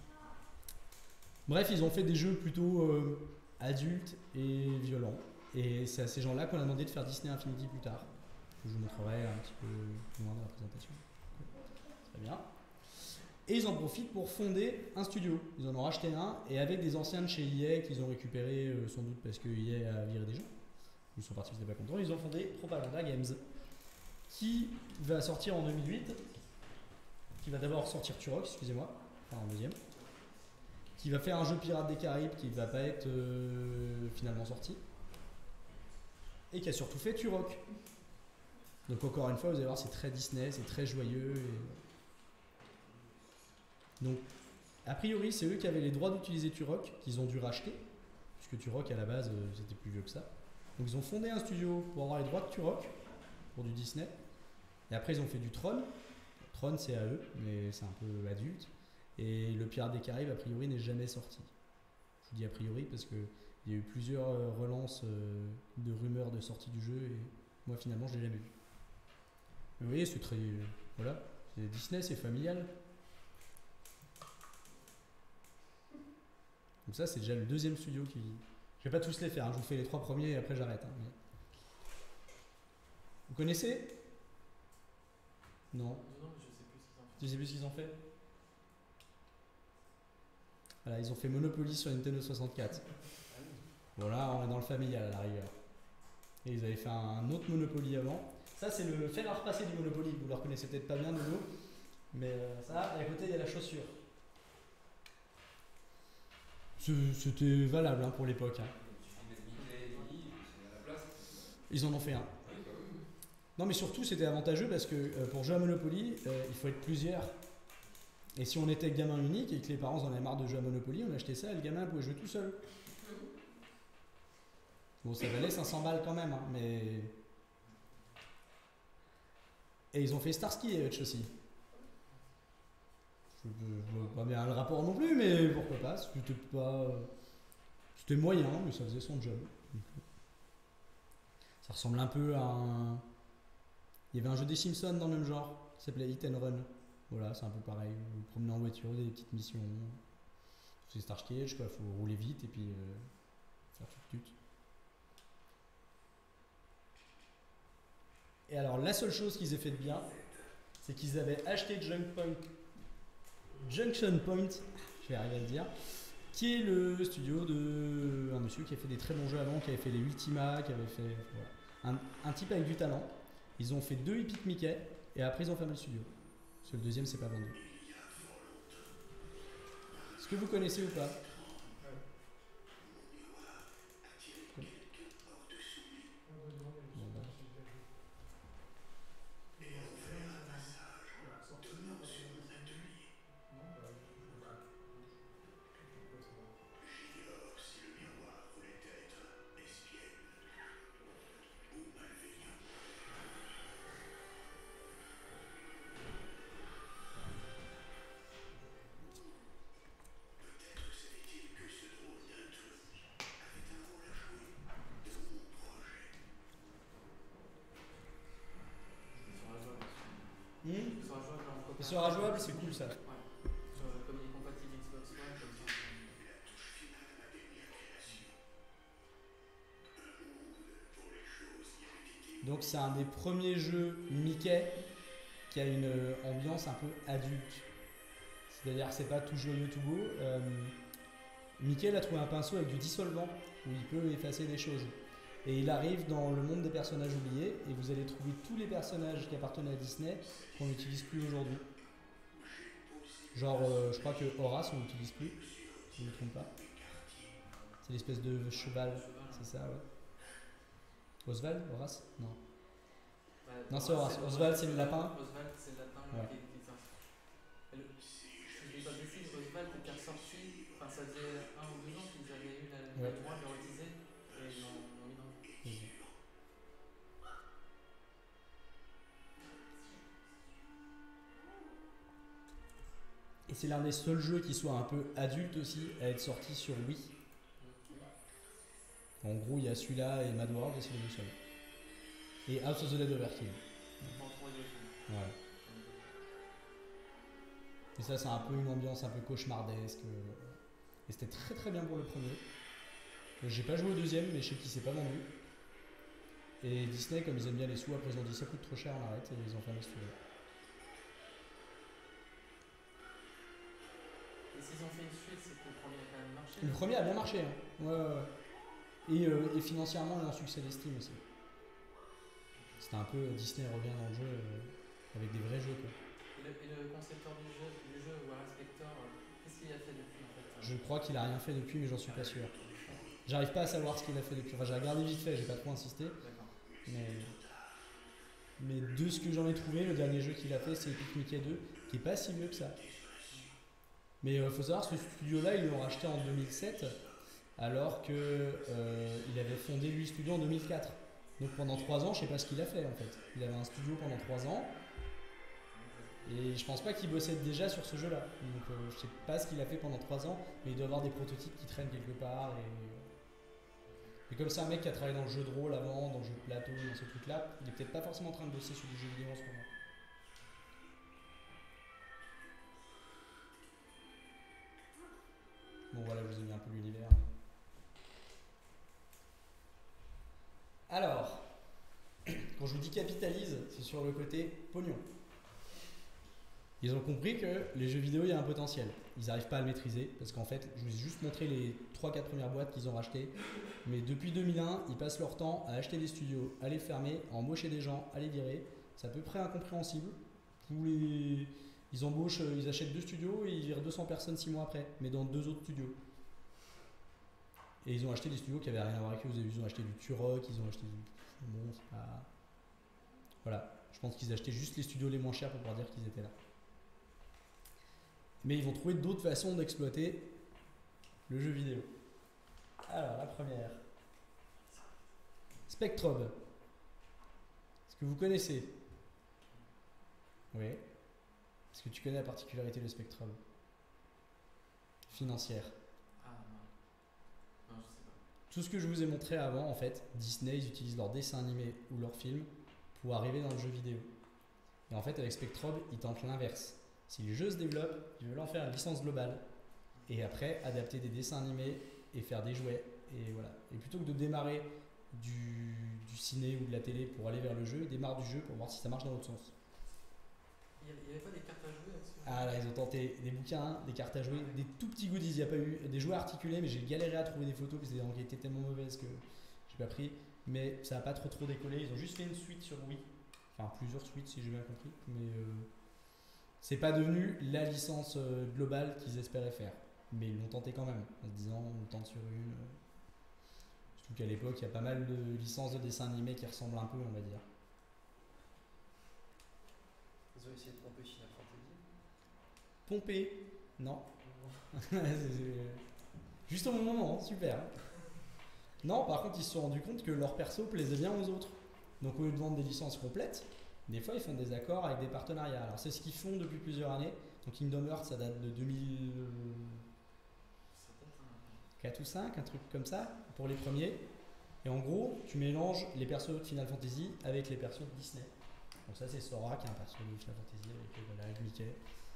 S3: Bref, ils ont fait des jeux plutôt euh, adultes et violents. Et c'est à ces gens-là qu'on a demandé de faire Disney Infinity plus tard. Je vous montrerai un petit peu plus loin dans la présentation. Très bien. Et ils en profitent pour fonder un studio. Ils en ont racheté un et avec des anciens de chez E A qu'ils ont récupéré euh, sans doute parce que E A a viré des gens. Ils sont partis, ils n'étaient pas contents. Ils ont fondé Propaganda Games qui va sortir en deux mille huit. Qui va d'abord sortir Turok, excusez-moi, enfin en deuxième. Qui va faire un jeu Pirates des Caraïbes qui va pas être euh, finalement sorti. Et qui a surtout fait Turok. Donc encore une fois, vous allez voir, c'est très Disney, c'est très joyeux. Et... Donc, a priori, c'est eux qui avaient les droits d'utiliser Turok, qu'ils ont dû racheter, puisque Turok à la base, euh, c'était plus vieux que ça. Donc ils ont fondé un studio pour avoir les droits de Turok, pour du Disney. Et après, ils ont fait du Tron. Tron, c'est à eux, mais c'est un peu adulte. Et le Pirate des Caraïbes, a priori, n'est jamais sorti. Je vous dis a priori parce qu'il y a eu plusieurs euh, relances euh, de rumeurs de sortie du jeu et moi, finalement, je l'ai jamais vu. Mais vous voyez, c'est très. Voilà, c'est Disney, c'est familial. Donc, ça, c'est déjà le deuxième studio qui. Je vais pas tous les faire, hein, je vous fais les trois premiers et après j'arrête. hein, mais... Vous connaissez? Non.
S2: Non, mais je sais plus ce qu'ils ont fait.
S3: Tu sais plus ce qu'ils ont fait? Voilà, ils ont fait Monopoly sur Nintendo soixante-quatre. Voilà, on est dans le familial à la rigueur. Et ils avaient fait un autre Monopoly avant. Ça, c'est le fer à repasser du Monopoly. Vous le reconnaissez peut-être pas bien, Nono. Mais euh, ça, et à côté, il y a la chaussure. C'est- C'était valable hein, pour l'époque. hein.
S5: Il suffit d'être Mickey et Minnie, c'est à la place.
S3: Ils en ont fait un.
S5: Oui, bah oui.
S3: Non, mais surtout, c'était avantageux parce que euh, pour jouer à Monopoly, euh, il faut être plusieurs. Et si on était gamin unique et que les parents en avaient marre de jouer à Monopoly, on achetait ça et le gamin pouvait jouer tout seul. Bon, ça valait cinq cents balles quand même, hein, mais. Et ils ont fait Starsky et Hutch aussi. Je ne vois pas bien le rapport non plus, mais pourquoi pas. C'était pas. C'était moyen, mais ça faisait son job. Ça ressemble un peu à un. Il y avait un jeu des Simpsons dans le même genre, qui s'appelait Hit and Run. Voilà, c'est un peu pareil. Vous vous promenez en voiture, vous avez des petites missions. C'est Starsky et Hutch, quoi. Faut rouler vite et puis euh, faire tout de suite. Et alors, la seule chose qu'ils aient fait de bien, c'est qu'ils avaient acheté Junk Point, Junction Point, je vais arriver à le dire, qui est le studio de un monsieur qui a fait des très bons jeux avant, qui avait fait les Ultima, qui avait fait voilà, un, un type avec du talent. Ils ont fait deux Epic Mickey et après ils ont fermé le studio. Parce que le deuxième c'est pas vendu. Est-ce que vous connaissez ou pas? Hmm
S2: Il sera jouable en coopérative.
S3: Il sera jouable, c'est cool ça.
S2: Ouais. Sur- Comme il est compatible Xbox One, comme ça.
S3: Donc c'est un des premiers jeux Mickey qui a une euh, ambiance un peu adulte. C'est-à-dire que c'est pas tout joyeux tout beau. Euh, Mickey il a trouvé un pinceau avec du dissolvant où il peut effacer des choses. Et il arrive dans le monde des personnages oubliés et vous allez trouver tous les personnages qui appartenaient à Disney qu'on n'utilise plus aujourd'hui. Genre, euh, je crois que Horace on l'utilise plus, si je ne me trompe pas. C'est l'espèce de cheval, c'est ça, ouais. Oswald, Horace? Non.
S2: Ouais,
S3: Non, c'est Horace. Oswald, c'est le lapin.
S2: Oswald, c'est le lapin
S3: Ouais.
S2: qui, qui est sorti. Et le- Si je dis pas de bêtises, Oswald était ressorti, enfin ça faisait un ou deux ans qu'ils avaient eu la,
S3: Ouais.
S2: le droit de le réutiliser et ils l'ont l'ont mis dans le jeu.
S3: Et c'est l'un des seuls jeux qui soit un peu adulte aussi à être sorti sur Wii. En gros, il y a celui-là et Mad World et c'est les deux seuls. Et House of the Dead Overkill.
S2: Pour trouver des films.
S3: Ouais. Et ça, c'est un peu une ambiance un peu cauchemardesque. euh, Et c'était très très bien pour le premier. Euh, J'ai pas joué au deuxième, mais je sais qu'il s'est pas vendu. Et Disney, comme ils aiment bien les sous, après ils ont dit ça coûte trop cher, on arrête et ils ont fermé ce studio.
S2: Et s'ils ont fait une suite, c'est que le premier a quand même marché.
S3: Le premier a bien marché, hein. Ouais, ouais, ouais. Et, euh, et financièrement, il a un succès d'estime aussi. C'était un peu euh, Disney revient dans le jeu euh, avec des vrais jeux, quoi.
S2: Et le, et le concepteur du jeu, du jeu Warren Spector, euh, qu'est-ce qu'il a fait depuis en fait
S3: Je crois qu'il a rien fait depuis, mais j'en suis pas sûr. J'arrive pas à savoir ce qu'il a fait depuis. Enfin, j'ai regardé vite fait, j'ai pas trop insisté.
S2: D'accord.
S3: Mais, mais de ce que j'en ai trouvé, le dernier jeu qu'il a fait, c'est Epic Mickey deux, qui est pas si vieux que ça. Mais il faut savoir, ce studio-là, ils l'ont racheté en deux mille sept, alors qu'il euh, avait fondé lui studio en deux mille quatre. Donc pendant trois ans, je sais pas ce qu'il a fait en fait. Il avait un studio pendant trois ans. Et je pense pas qu'il bossait déjà sur ce jeu-là. Donc euh, je sais pas ce qu'il a fait pendant trois ans, mais il doit avoir des prototypes qui traînent quelque part. Et, et comme c'est un mec qui a travaillé dans le jeu de rôle avant, dans le jeu de plateau, dans ce truc-là, il est peut-être pas forcément en train de bosser sur du jeu vidéo en ce moment. Bon voilà, je vous ai mis un peu l'univers. Alors, quand je vous dis capitalise, c'est sur le côté pognon. Ils ont compris que les jeux vidéo, il y a un potentiel. Ils n'arrivent pas à le maîtriser parce qu'en fait, je vous ai juste montré les trois quatre premières boîtes qu'ils ont rachetées. Mais depuis deux mille un, ils passent leur temps à acheter des studios, à les fermer, à embaucher des gens, à les virer. C'est à peu près incompréhensible. Tous les... Ils embauchent, ils achètent deux studios et ils virent deux cents personnes six mois après, mais dans deux autres studios. Et ils ont acheté des studios qui n'avaient rien à voir avec eux. Vous avez vu, ils ont acheté du Turok, ils ont acheté du... Bon, c'est pas... Voilà, je pense qu'ils achetaient juste les studios les moins chers pour pouvoir dire qu'ils étaient là. Mais ils vont trouver d'autres façons d'exploiter le jeu vidéo. Alors, la première. Spectrum. Est-ce que vous connaissez? Oui. Est-ce que tu connais la particularité de Spectrum? Financière.
S2: Ah non. Non, je sais pas.
S3: Tout ce que je vous ai montré avant, en fait, Disney, ils utilisent leurs dessins animés ou leurs films pour arriver dans le jeu vidéo. Et en fait, avec Spectrum, ils tentent l'inverse. Si le jeu se développe, ils veulent en faire une licence globale et après adapter des dessins animés et faire des jouets. Et voilà. Et plutôt que de démarrer du, du ciné ou de la télé pour aller vers le jeu, ils démarrent du jeu pour voir si ça marche dans l'autre sens.
S2: Il n'y avait pas des cartes à jouer là-dessus?
S3: Ah là, ils ont tenté des bouquins, des cartes à jouer, des tout petits goodies. Il n'y a pas eu des jouets articulés, mais j'ai galéré à trouver des photos parce que c'était en qualité tellement mauvaise que j'ai pas pris. Mais ça n'a pas trop trop décollé. Ils ont juste fait une suite sur Wii. Enfin, plusieurs suites si j'ai bien compris. Mais euh, c'est pas devenu la licence euh, globale qu'ils espéraient faire. Mais ils l'ont tenté quand même, en se disant on tente sur une. Euh, surtout qu'à l'époque, il y a pas mal de licences de dessins animés qui ressemblent un peu, on va dire.
S1: Ils ont essayé de pomper Final Fantasy.
S3: Pompé, non. Juste au bon moment, super. Non, par contre, ils se sont rendus compte que leur perso plaisait bien aux autres. Donc, au lieu de vendre des licences complètes, des fois, ils font des accords avec des partenariats. Alors, c'est ce qu'ils font depuis plusieurs années. Donc, Kingdom Hearts, ça date de deux mille quatre ou cinq, un truc comme ça, pour les premiers. Et en gros, tu mélanges les persos de Final Fantasy avec les persos de Disney. Donc, ça, c'est Sora qui est un perso de Final Fantasy avec, voilà, avec Mickey.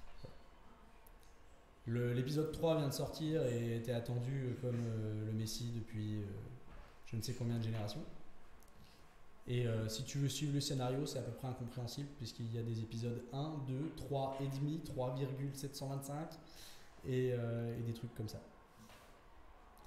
S3: Le- L'épisode trois vient de sortir et était attendu comme euh, le Messie depuis euh, je ne sais combien de générations. Et euh, si tu veux suivre le scénario, c'est à peu près incompréhensible puisqu'il y a des épisodes un, deux, trois et demi, trois virgule sept cent vingt-cinq et, euh, et des trucs comme ça.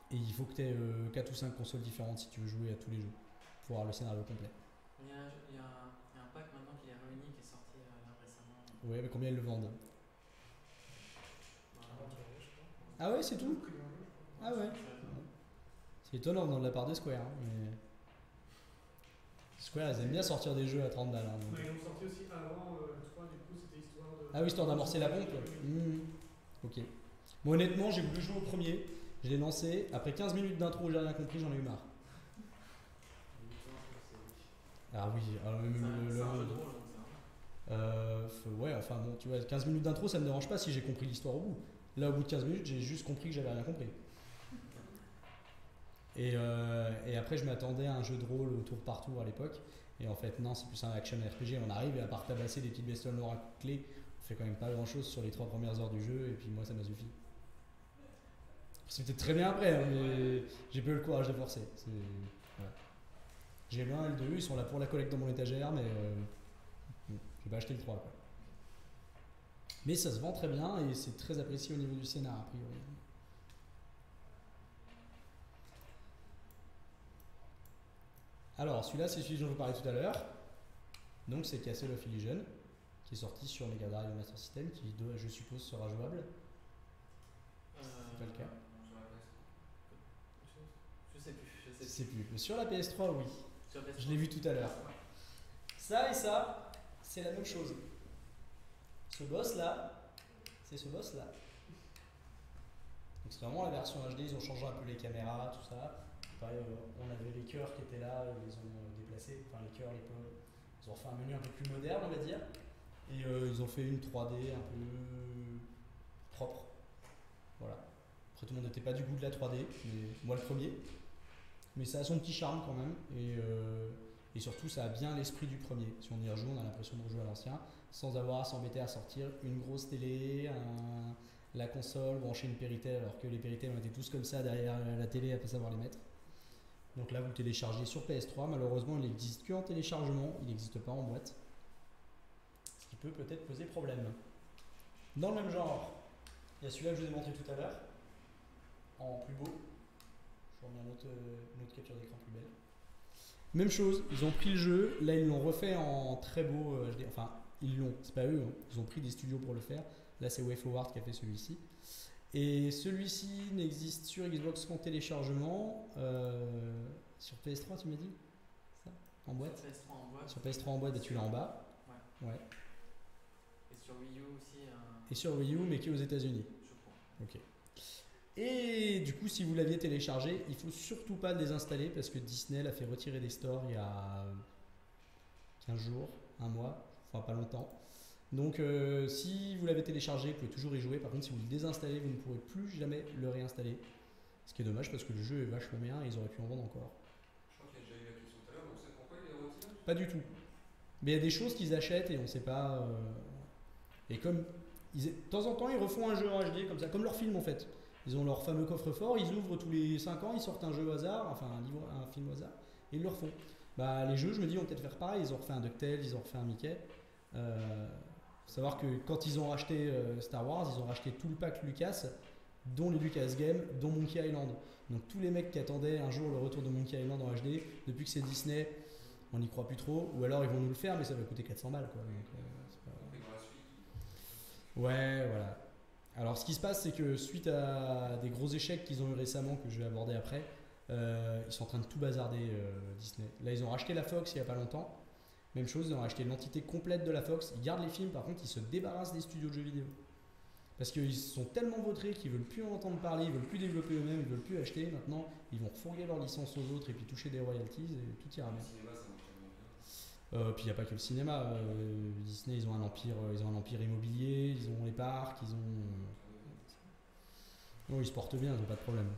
S3: Et il faut que tu aies quatre ou cinq consoles différentes si tu veux jouer à tous les jeux pour avoir le scénario complet.
S2: Il y a, un- il y a un, il y a un pack maintenant qui est réuni qui est sorti euh, là récemment.
S3: Ouais, mais combien ils le vendent?
S2: Voilà.
S1: quarante euros, je crois.
S3: Ah ouais, c'est tout?
S1: Le prix d'un jeu, je crois.
S3: Ah ouais.
S2: C'est-
S3: C'est étonnant venant de la part de Square. hein, mais... Square, ils aiment bien sortir des jeux à trente balles. hein, donc.
S6: Ouais, ils l'ont sorti aussi avant euh, trois, du coup c'était histoire de.
S3: Ah oui, histoire d'amorcer la pompe. Mmh. Ok. Bon, honnêtement, j'ai voulu jouer au premier. Je l'ai lancé. Après quinze minutes d'intro où j'ai rien compris, j'en ai eu marre. Ah oui, alors même
S2: C'est un,
S3: le,
S2: c'est
S3: le-
S2: un jeu de rôle donc ça.
S3: Euh, f- ouais, enfin bon, tu vois, quinze minutes d'intro, ça me dérange pas si j'ai compris l'histoire au bout. Là, au bout de quinze minutes, j'ai juste compris que j'avais rien compris. Et, euh, et après, je m'attendais à un jeu de rôle au tour par tour à l'époque. Et en fait, non, c'est plus un action R P G. On arrive et à part tabasser des petites bestioles noires à clés, on fait quand même pas grand chose sur les trois premières heures du jeu. Et puis moi, ça m'a suffi. C'était très bien après, hein, mais j'ai pas eu le courage de forcer. C'est- voilà. J'ai le un et le deux, ils sont là pour la collecte dans mon étagère, mais euh, j'ai pas acheté le trois. Quoi. Mais ça se vend très bien et c'est très apprécié au niveau du scénar, a priori. Alors, celui-là, c'est celui dont je vous parlais tout à l'heure. Donc, c'est Castle of Illusion, qui est sorti sur Mega Drive et Master System, qui, doit, je suppose, sera jouable.
S2: Euh,
S3: pas le cas.
S5: Sur la
S2: Je
S5: P S trois.
S2: sais plus. Je
S3: Je
S2: sais
S3: sais plus. Mais sur la P S trois, oui.
S2: Sur P S trois.
S3: Je l'ai vu tout à l'heure. Ça et ça, c'est la même chose. Ce boss là, c'est ce boss là. Donc c'est vraiment la version H D, ils ont changé un peu les caméras, tout ça. Pareil, euh, on avait les cœurs qui étaient là, ils les ont euh, déplacés, enfin les cœurs, les pommes. Ils ont fait un menu un peu plus moderne, on va dire. Et euh, ils ont fait une trois D un peu propre. Voilà. Après tout le monde n'était pas du goût de la trois D, mais moi le premier. Mais ça a son petit charme quand même. Et, euh, et surtout, ça a bien l'esprit du premier. Si on y rejoue, on a l'impression de rejouer à l'ancien, sans avoir à s'embêter à sortir une grosse télé, un, la console, brancher une Péritel, alors que les Péritel on était tous comme ça derrière la télé à pas savoir les mettre. Donc là, vous le téléchargez sur P S trois. Malheureusement, il n'existe que en téléchargement, il n'existe pas en boîte. Ce qui peut peut-être poser problème. Dans le même genre, il y a celui-là que je vous ai montré tout à l'heure, en plus beau. Je remets une autre, une autre capture d'écran plus belle. Même chose, ils ont pris le jeu, là ils l'ont refait en très beau euh, H D. Enfin, ils l'ont, c'est pas eux, hein. Ils ont pris des studios pour le faire. Là, c'est WayForward qui a fait celui-ci. Et celui-ci n'existe sur Xbox qu'en téléchargement. Euh, sur P S trois, tu m'as dit ça? En boîte?
S2: Sur P S trois en boîte.
S3: Sur P S trois en boîte et tu l'as en bas.
S2: Ouais.
S3: Ouais.
S2: Et sur Wii U aussi. euh,
S3: Et sur Wii U, mais qui est aux États-Unis.
S2: je crois.
S3: Ok. Et du coup, si vous l'aviez téléchargé, il faut surtout pas le désinstaller parce que Disney l'a fait retirer des stores il y a quinze jours, un mois, enfin pas longtemps. Donc euh, si vous l'avez téléchargé, vous pouvez toujours y jouer. Par contre, si vous le désinstallez, vous ne pourrez plus jamais le réinstaller. Ce qui est dommage parce que le jeu est vachement bien et ils auraient pu en vendre encore.
S5: Je crois qu'il y a déjà eu la question tout à l'heure, donc c'est pourquoi il les retire?
S3: Pas du tout. Mais il y a des choses qu'ils achètent et on sait pas. euh, Et comme ils... de temps en temps, ils refont un jeu en H D comme ça, comme leur film en fait. Ils ont leur fameux coffre-fort, ils ouvrent tous les cinq ans, ils sortent un jeu au hasard, enfin un, livre, un film au hasard, et ils le refont. Bah, les jeux, je me dis, vont peut-être faire pareil. Ils ont refait un DuckTales, ils ont refait un Mickey. Euh, faut savoir que quand ils ont racheté euh, Star Wars, ils ont racheté tout le pack Lucas, dont les Lucas Games, dont Monkey Island. Donc tous les mecs qui attendaient un jour le retour de Monkey Island en H D, depuis que c'est Disney, on n'y croit plus trop. Ou alors ils vont nous le faire, mais ça va coûter quatre cents balles. Quoi. Donc, euh, c'est pas...
S5: Donc, dans la suite.
S3: Ouais, voilà. Alors ce qui se passe, c'est que suite à des gros échecs qu'ils ont eu récemment, que je vais aborder après, euh, ils sont en train de tout bazarder euh, Disney. Là, ils ont racheté la Fox il n'y a pas longtemps. Même chose, ils ont racheté l'entité complète de la Fox. Ils gardent les films, par contre, ils se débarrassent des studios de jeux vidéo. Parce qu'ils sont tellement vautrés qu'ils veulent plus en entendre parler, ils veulent plus développer eux-mêmes, ils veulent plus acheter. Maintenant, ils vont refourguer leur licence aux autres et puis toucher des royalties et tout ira
S5: Le
S3: bien.
S5: cinéma, ça marche tellement bien.
S3: Euh, puis il n'y a pas que le cinéma. Euh, Disney, ils ont un empire, euh, ils ont un empire immobilier, ils ont les parcs, ils ont. euh, Non, ils se portent bien, ils n'ont pas de problème.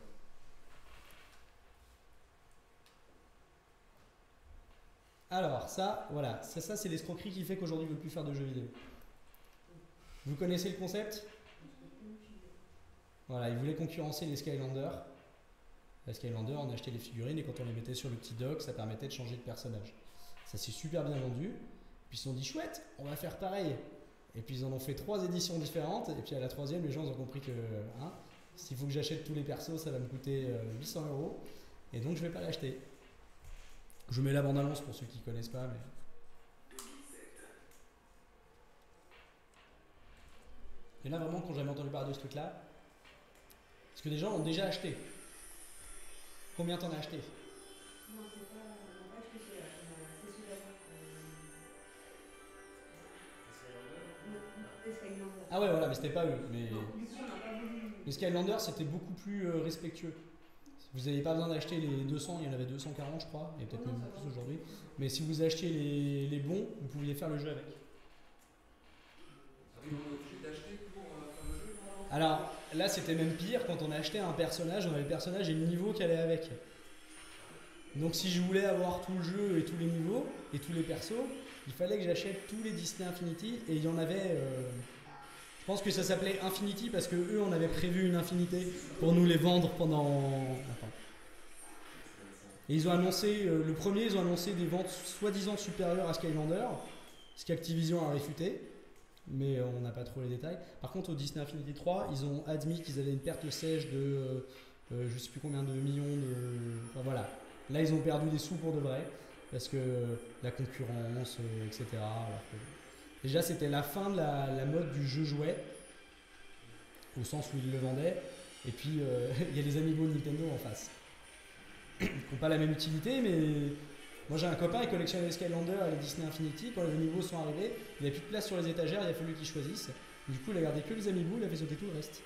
S3: Alors, ça, voilà, ça, ça c'est l'escroquerie qui fait qu'aujourd'hui ils ne veulent plus faire de jeux vidéo. Vous connaissez le concept? Voilà, ils voulaient concurrencer les Skylanders. Les Skylanders, on achetait les figurines et quand on les mettait sur le petit dock, ça permettait de changer de personnage. Ça s'est super bien vendu. Puis ils se sont dit, chouette, on va faire pareil. Et puis ils en ont fait trois éditions différentes. Et puis à la troisième, les gens ils ont compris que. Hein, S'il faut que j'achète tous les persos, ça va me coûter euh, huit cents euros. Et donc je vais pas l'acheter. Je mets la bande-annonce pour ceux qui connaissent pas. Mais... Et là vraiment, quand j'ai jamais entendu parler de ce truc-là, parce que des gens l'ont déjà acheté. Combien t'en as acheté?
S7: Non, c'est pas. On n'a pas acheté celui-là. C'est celui-là. Euh... Skylander.
S3: Ah ouais, voilà, mais c'était pas eux. Mais,
S7: Non, du coup, on n'a pas voulu.
S3: mais Skylander, c'était beaucoup plus euh, respectueux. Vous n'avez pas besoin d'acheter les deux cents, il y en avait deux cent quarante, je crois, il y a peut-être
S7: Oh non,
S3: même
S7: ça
S3: plus
S7: va.
S3: aujourd'hui. Mais si vous achetiez les, les bons, vous pouviez faire le jeu avec.
S5: Ah oui, on est obligé d'acheter pour euh, faire le jeu normalement.
S3: Alors là, c'était même pire, quand on achetait un personnage, on avait le personnage et le niveau qui allait avec. Donc si je voulais avoir tout le jeu et tous les niveaux et tous les persos, il fallait que j'achète tous les Disney Infinity et il y en avait... Euh, je pense que ça s'appelait Infinity parce que eux on avait prévu une infinité pour nous les vendre pendant... Attends. Et ils ont annoncé, euh, le premier, ils ont annoncé des ventes soi-disant supérieures à Skylander, ce qu'Activision a réfuté, mais euh, on n'a pas trop les détails. Par contre, au Disney Infinity trois, ils ont admis qu'ils avaient une perte sèche de euh, euh, je sais plus combien de millions de... Enfin, voilà. Là, ils ont perdu des sous pour de vrai, parce que euh, la concurrence, euh, et cetera. Alors que... Déjà, c'était la fin de la, la mode du jeu jouet, au sens où ils le vendaient, et puis euh, il y a les Amiibo de Nintendo en face. Qui n'ont pas la même utilité, mais moi j'ai un copain qui collectionne les Skylander et les Disney Infinity. Quand les Amiibo sont arrivés, il n'y avait plus de place sur les étagères, il a fallu qu'il choisisse. Du coup, il a gardé que les Amiibo, il a fait sauter tout le reste.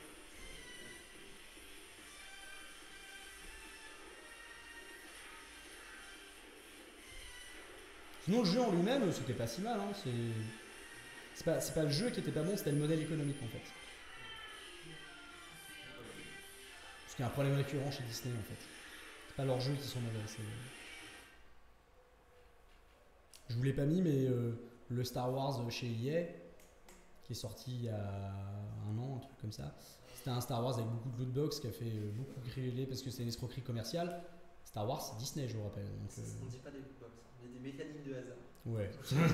S3: Sinon, le jeu en lui-même, c'était pas si mal. Hein. C'est... C'est pas, c'est pas le jeu qui était pas bon, c'était le modèle économique en fait. Parce qu'il y a un problème récurrent chez Disney en fait. C'est pas leurs jeux qui sont mauvais. C'est... Je vous l'ai pas mis, mais euh, le Star Wars chez E A, qui est sorti il y a un an, un truc comme ça, c'était un Star Wars avec beaucoup de lootbox qui a fait euh, beaucoup griller parce que c'est une escroquerie commerciale. Star Wars, c'est Disney, je vous rappelle. Donc, euh...
S2: On dit pas des lootbox, on dit des mécaniques de hasard.
S3: Ouais.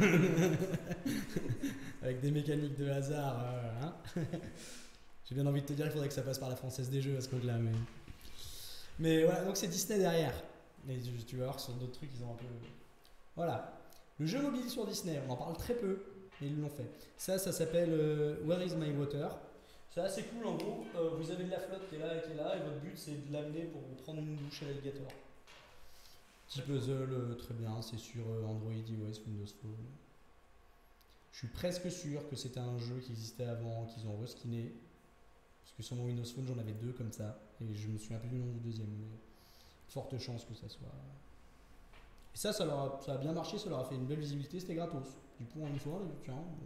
S3: Avec des mécaniques de hasard. Euh, hein. J'ai bien envie de te dire qu'il faudrait que ça passe par la Française des Jeux à ce code-là. Mais, mais voilà, donc c'est Disney derrière. Et tu, tu vas voir que sur d'autres trucs, ils ont un peu. Voilà. Le jeu mobile sur Disney, on en parle très peu, mais ils l'ont fait. Ça, ça s'appelle euh, Where is my water? C'est assez cool en gros. Euh, vous avez de la flotte qui est là et qui est là, et votre but c'est de l'amener pour prendre une douche à l'alligator. Petit puzzle, euh, très bien, c'est sur euh, Android, iOS, Windows Phone. Je suis presque sûr que c'était un jeu qui existait avant, qu'ils ont reskiné. Parce que sur mon Windows Phone, j'en avais deux comme ça. Et je me souviens plus du nom du deuxième. Mais forte chance que ça soit. Et ça, ça, leur a, ça a bien marché, ça leur a fait une belle visibilité, c'était gratos. Du coup, une fois, tiens. Bon.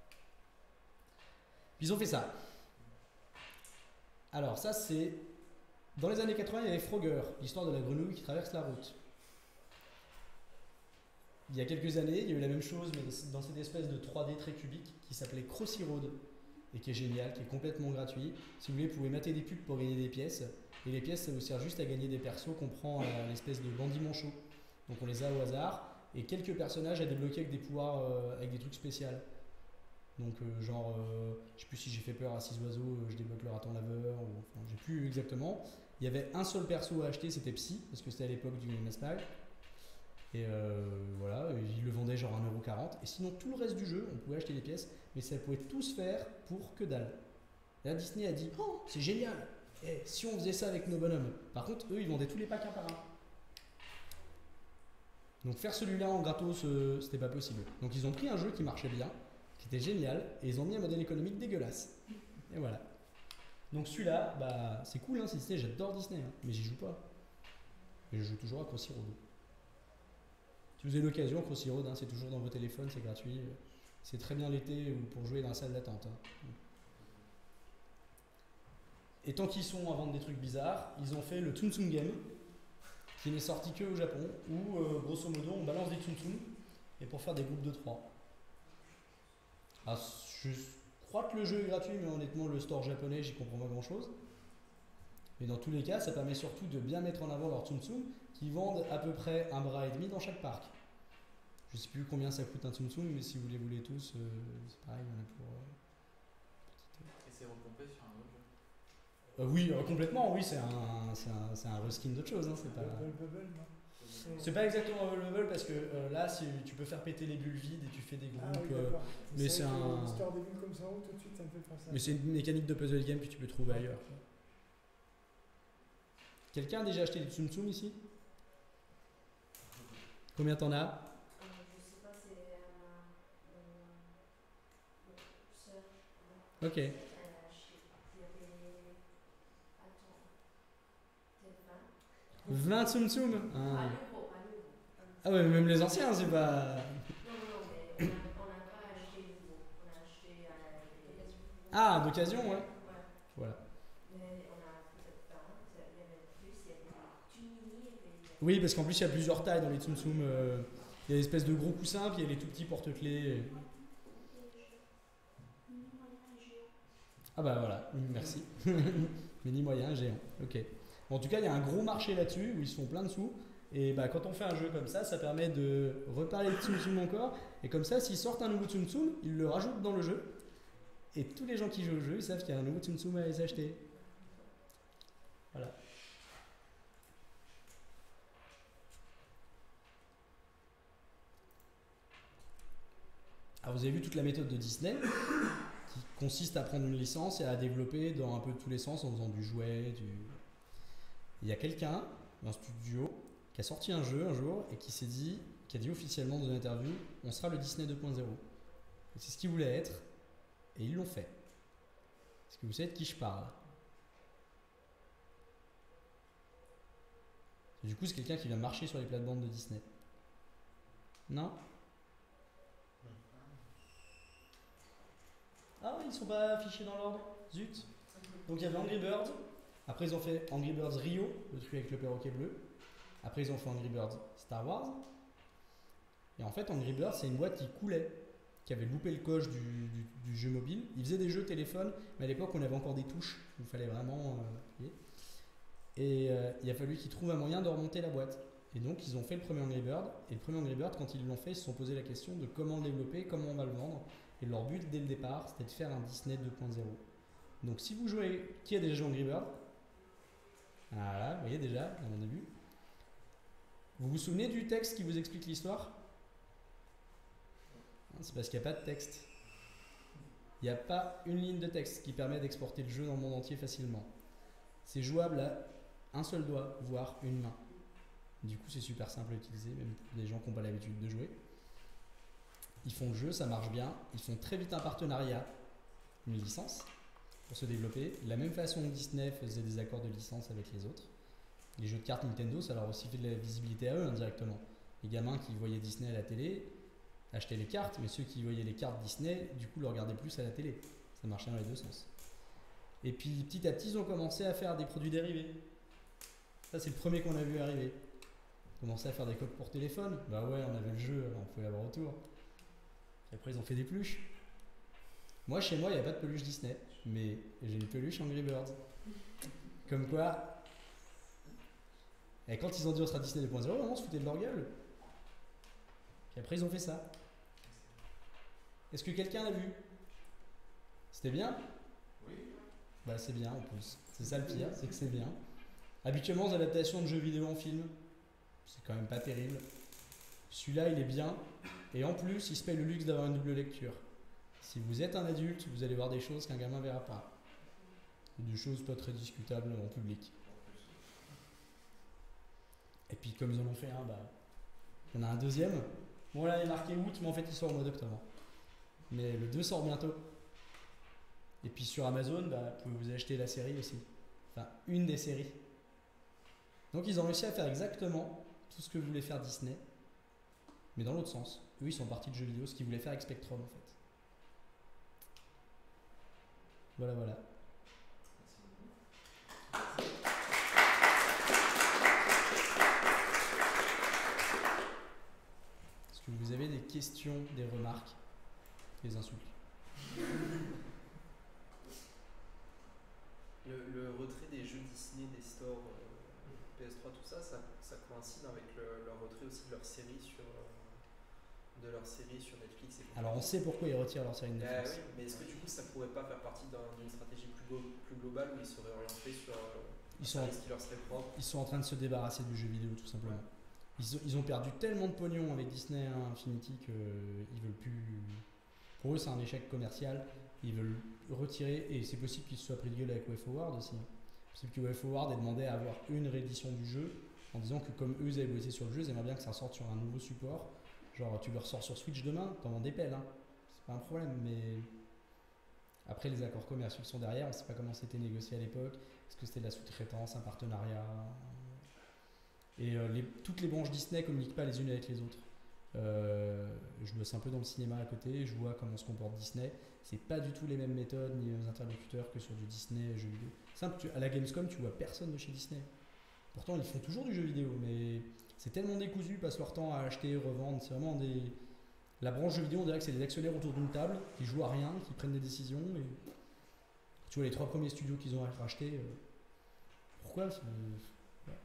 S3: Ils ont fait ça. Alors, ça, c'est. Dans les années quatre-vingts, il y avait Frogger, l'histoire de la grenouille qui traverse la route. Il y a quelques années, il y a eu la même chose, mais dans cette espèce de trois D très cubique qui s'appelait Crossy Road et qui est génial, qui est complètement gratuit. Si vous voulez, vous pouvez mater des pubs pour gagner des pièces. Et les pièces, ça vous sert juste à gagner des persos qu'on prend à l'espèce de bandit manchot. Donc on les a au hasard. Et quelques personnages à débloquer avec des pouvoirs, euh, avec des trucs spéciaux. Donc euh, genre, euh, je sais plus si j'ai fait peur à six oiseaux, euh, je débloque le raton laveur, ou, enfin j'ai plus exactement. Il y avait un seul perso à acheter, c'était Psy, parce que c'était à l'époque du Game Pass. Et euh, voilà, ils le vendaient genre un euro quarante. Et sinon, tout le reste du jeu, on pouvait acheter les pièces, mais ça pouvait tout se faire pour que dalle. Et là, Disney a dit, oh, c'est génial, eh, si on faisait ça avec nos bonhommes. Par contre, eux, ils vendaient tous les packs un par un. Donc faire celui-là en gratos, euh, c'était pas possible. Donc ils ont pris un jeu qui marchait bien, qui était génial, et ils ont mis un modèle économique dégueulasse. Et voilà. Donc celui-là, bah, c'est cool, hein, c'est Disney, j'adore Disney, hein, mais j'y joue pas. Mais je joue toujours à Crossy Road. Si vous avez l'occasion, Crossy Road, hein, c'est toujours dans vos téléphones, c'est gratuit. C'est très bien l'été ou pour jouer dans la salle d'attente. Hein. Et tant qu'ils sont à vendre des trucs bizarres, ils ont fait le Tsum Tsum Game, qui n'est sorti que au Japon, où euh, grosso modo on balance des Tsum Tsum et pour faire des groupes de trois. Alors, je crois que le jeu est gratuit, mais honnêtement le store japonais j'y comprends pas grand chose. Mais dans tous les cas, ça permet surtout de bien mettre en avant leurs Tsum Tsum qui vendent à peu près un bras et demi dans chaque parc. Je sais plus combien ça coûte un Tsum Tsum, mais si vous les voulez tous, euh, c'est pareil, il y en a pour. Euh,
S2: Et c'est repompé sur un autre jeu.
S3: Euh, oui, euh, complètement, oui, c'est un, c'est un, c'est un reskin d'autre chose. Hein, c'est pas...
S1: Bubble Bubble, non?
S3: C'est pas exactement un level parce que euh, là c'est- tu peux faire péter les bulles vides et tu fais des
S1: Ah
S3: groupes.
S1: oui,
S3: euh,
S1: d'accord.
S3: mais
S1: C'est
S3: c'est
S1: vrai que
S3: un-
S1: l'histoire des bulles comme ça, oh, tout de suite, ça me fait penser à
S3: mais
S1: ça.
S3: c'est une mécanique de puzzle game que tu peux trouver ailleurs. Quelqu'un a déjà acheté du Tsum Tsum ici? Combien t'en as?
S7: Euh, je sais pas, c'est ma euh, sœur.
S3: Ok.
S7: Elle a acheté. Il y avait. Attends. Peut-être vingt.
S3: vingt Tsum Tsum?
S7: À
S3: Ah.
S7: l'euro, à l'euro.
S3: Ah ouais, mais même les anciens, c'est pas.
S7: Non, non, non, mais on a- on n'a pas acheté nouveau. On a acheté à l'occasion.
S3: Ah, d'occasion, ouais.
S7: Ouais.
S3: Voilà.
S7: Mais on a peut-être vingt. Il y avait plus, il y avait des mini et des.
S3: Oui, parce qu'en plus il y a plusieurs tailles dans les Tsum Tsum. euh, Il y a l'espèce de gros coussin, puis il y a les tout petits porte-clés. Ah bah voilà, merci. Mini moyen, géant. Ok. En tout cas, il y a un gros marché là-dessus où ils se font plein de sous. Et bah, quand on fait un jeu comme ça, ça permet de reparler de Tsum Tsum encore. Et comme ça, s'ils sortent un nouveau Tsum Tsum, ils le rajoutent dans le jeu. Et tous les gens qui jouent au jeu, ils savent qu'il y a un nouveau Tsum Tsum à aller s'acheter. Voilà. Alors vous avez vu toute la méthode de Disney qui consiste à prendre une licence et à la développer dans un peu tous les sens en faisant du jouet, du... Il y a quelqu'un, un studio, qui a sorti un jeu un jour et qui s'est dit, qui a dit officiellement dans une interview, on sera le Disney deux point zéro. Et c'est ce qu'ils voulaient être et ils l'ont fait. Est-ce que vous savez de qui je parle? Du coup, c'est quelqu'un qui vient marcher sur les plates-bandes de Disney. Non? Ah oui, ils sont pas affichés dans l'ordre. Zut. Donc il y avait Angry Birds. Après ils ont fait Angry Birds Rio, le truc avec le perroquet bleu. Après ils ont fait Angry Birds Star Wars. Et en fait Angry Birds c'est une boîte qui coulait, qui avait loupé le coche du, du- du jeu mobile. Ils faisaient des jeux téléphone, mais à l'époque on avait encore des touches. Il fallait vraiment... euh, plier. et euh, il a fallu qu'ils trouvent un moyen de remonter la boîte. Et donc ils ont fait le premier Angry Bird. Et le premier Angry Bird, quand ils l'ont fait, ils se sont posé la question de comment le développer, comment on va le vendre. Et leur but dès le départ, c'était de faire un Disney deux point zéro. Donc si vous jouez, qui a déjà joué Angry Bird? Voilà, vous voyez déjà, dans mon début. Vous vous souvenez du texte qui vous explique l'histoire? C'est parce qu'il n'y a pas de texte. Il n'y a pas une ligne de texte qui permet d'exporter le jeu dans le monde entier facilement. C'est jouable à un seul doigt, voire une main. Du coup, c'est super simple à utiliser, même pour des gens qui n'ont pas l'habitude de jouer. Ils font le jeu, ça marche bien. Ils font très vite un partenariat, une licence, pour se développer. De la même façon que Disney faisait des accords de licence avec les autres. Les jeux de cartes Nintendo, ça leur a aussi fait de la visibilité à eux indirectement. Les gamins qui voyaient Disney à la télé achetaient les cartes, mais ceux qui voyaient les cartes Disney, du coup, le regardaient plus à la télé. Ça marchait dans les deux sens. Et puis, petit à petit, ils ont commencé à faire des produits dérivés. Ça, c'est le premier qu'on a vu arriver. Ils ont commencé à faire des coques pour téléphone. Bah ouais, on avait le jeu, on pouvait l'avoir autour. Et après, ils ont fait des peluches. Moi, chez moi, il n'y a pas de peluche Disney, mais j'ai une peluche Angry Birds. Comme quoi. Et quand ils ont dit on sera Disney deux point zéro, on se foutait de leur gueule. Et après, ils ont fait ça. Est-ce que quelqu'un l'a vu? C'était bien?
S5: Oui.
S3: Bah, c'est bien en plus. C'est ça le pire, c'est que c'est bien. Habituellement, les adaptations de jeux vidéo en film, c'est quand même pas terrible. Celui-là, il est bien. Et en plus, il se paye le luxe d'avoir une double lecture. Si vous êtes un adulte, vous allez voir des choses qu'un gamin verra pas. Des choses pas très discutables en public. Et puis comme ils en ont fait un, bah, il y en a un deuxième. Bon là il est marqué août, mais en fait il sort au mois d'octobre. Mais le deux sort bientôt. Et puis sur Amazon, bah, vous pouvez vous acheter la série aussi. Enfin, une des séries. Donc ils ont réussi à faire exactement tout ce que voulait faire Disney, mais dans l'autre sens. Eux ils sont partis de jeux vidéo, ce qu'ils voulaient faire avec Spectrum en fait. Voilà, voilà. Est-ce que vous avez des questions, des remarques, des insultes?
S8: Le, le retrait des jeux Disney des stores euh, P S trois, tout ça, ça, ça coïncide avec le, leur retrait aussi de leur série sur, euh, de leur série sur Netflix. Et
S3: Alors on sait pourquoi ils retirent leur série de
S8: Bah
S3: Netflix.
S8: oui, mais est-ce que du coup ça pourrait pas faire partie d'un- d'une stratégie plus, glo- plus globale où ils seraient orientés sur euh,
S3: Ils
S8: un
S3: sont,
S8: service qui leur serait propre?
S3: ils sont en train de se débarrasser du jeu vidéo tout simplement. Ils, ont- ils ont perdu tellement de pognon avec Disney hein, Infinity qu'ils veulent plus. Pour eux c'est un échec commercial. Ils veulent retirer et c'est possible qu'ils se soient pris de gueule avec WayForward aussi. C'est possible que WayForward ait demandé à avoir une réédition du jeu en disant que comme eux ils avaient bossé sur le jeu, ils aimeraient bien que ça sorte sur un nouveau support. Genre tu le ressors sur Switch demain, t'en vends des pelles, hein. C'est pas un problème, mais après les accords commerciaux qui sont derrière, on sait pas comment c'était négocié à l'époque, est-ce que c'était de la sous-traitance, un partenariat, et euh, les, toutes les branches Disney communiquent pas les unes avec les autres. Euh, je bosse un peu dans le cinéma à côté, je vois comment se comporte Disney, c'est pas du tout les mêmes méthodes ni les mêmes interlocuteurs que sur du Disney jeux vidéo. Simple, tu, à la Gamescom tu vois personne de chez Disney. Pourtant ils font toujours du jeu vidéo, mais c'est tellement décousu, ils passent leur temps à acheter, revendre, c'est vraiment des... La branche jeux vidéo, on dirait que c'est des actionnaires autour d'une table qui jouent à rien, qui prennent des décisions. Et... Tu vois les trois premiers studios qu'ils ont rachetés, euh... pourquoi c'est... Ouais.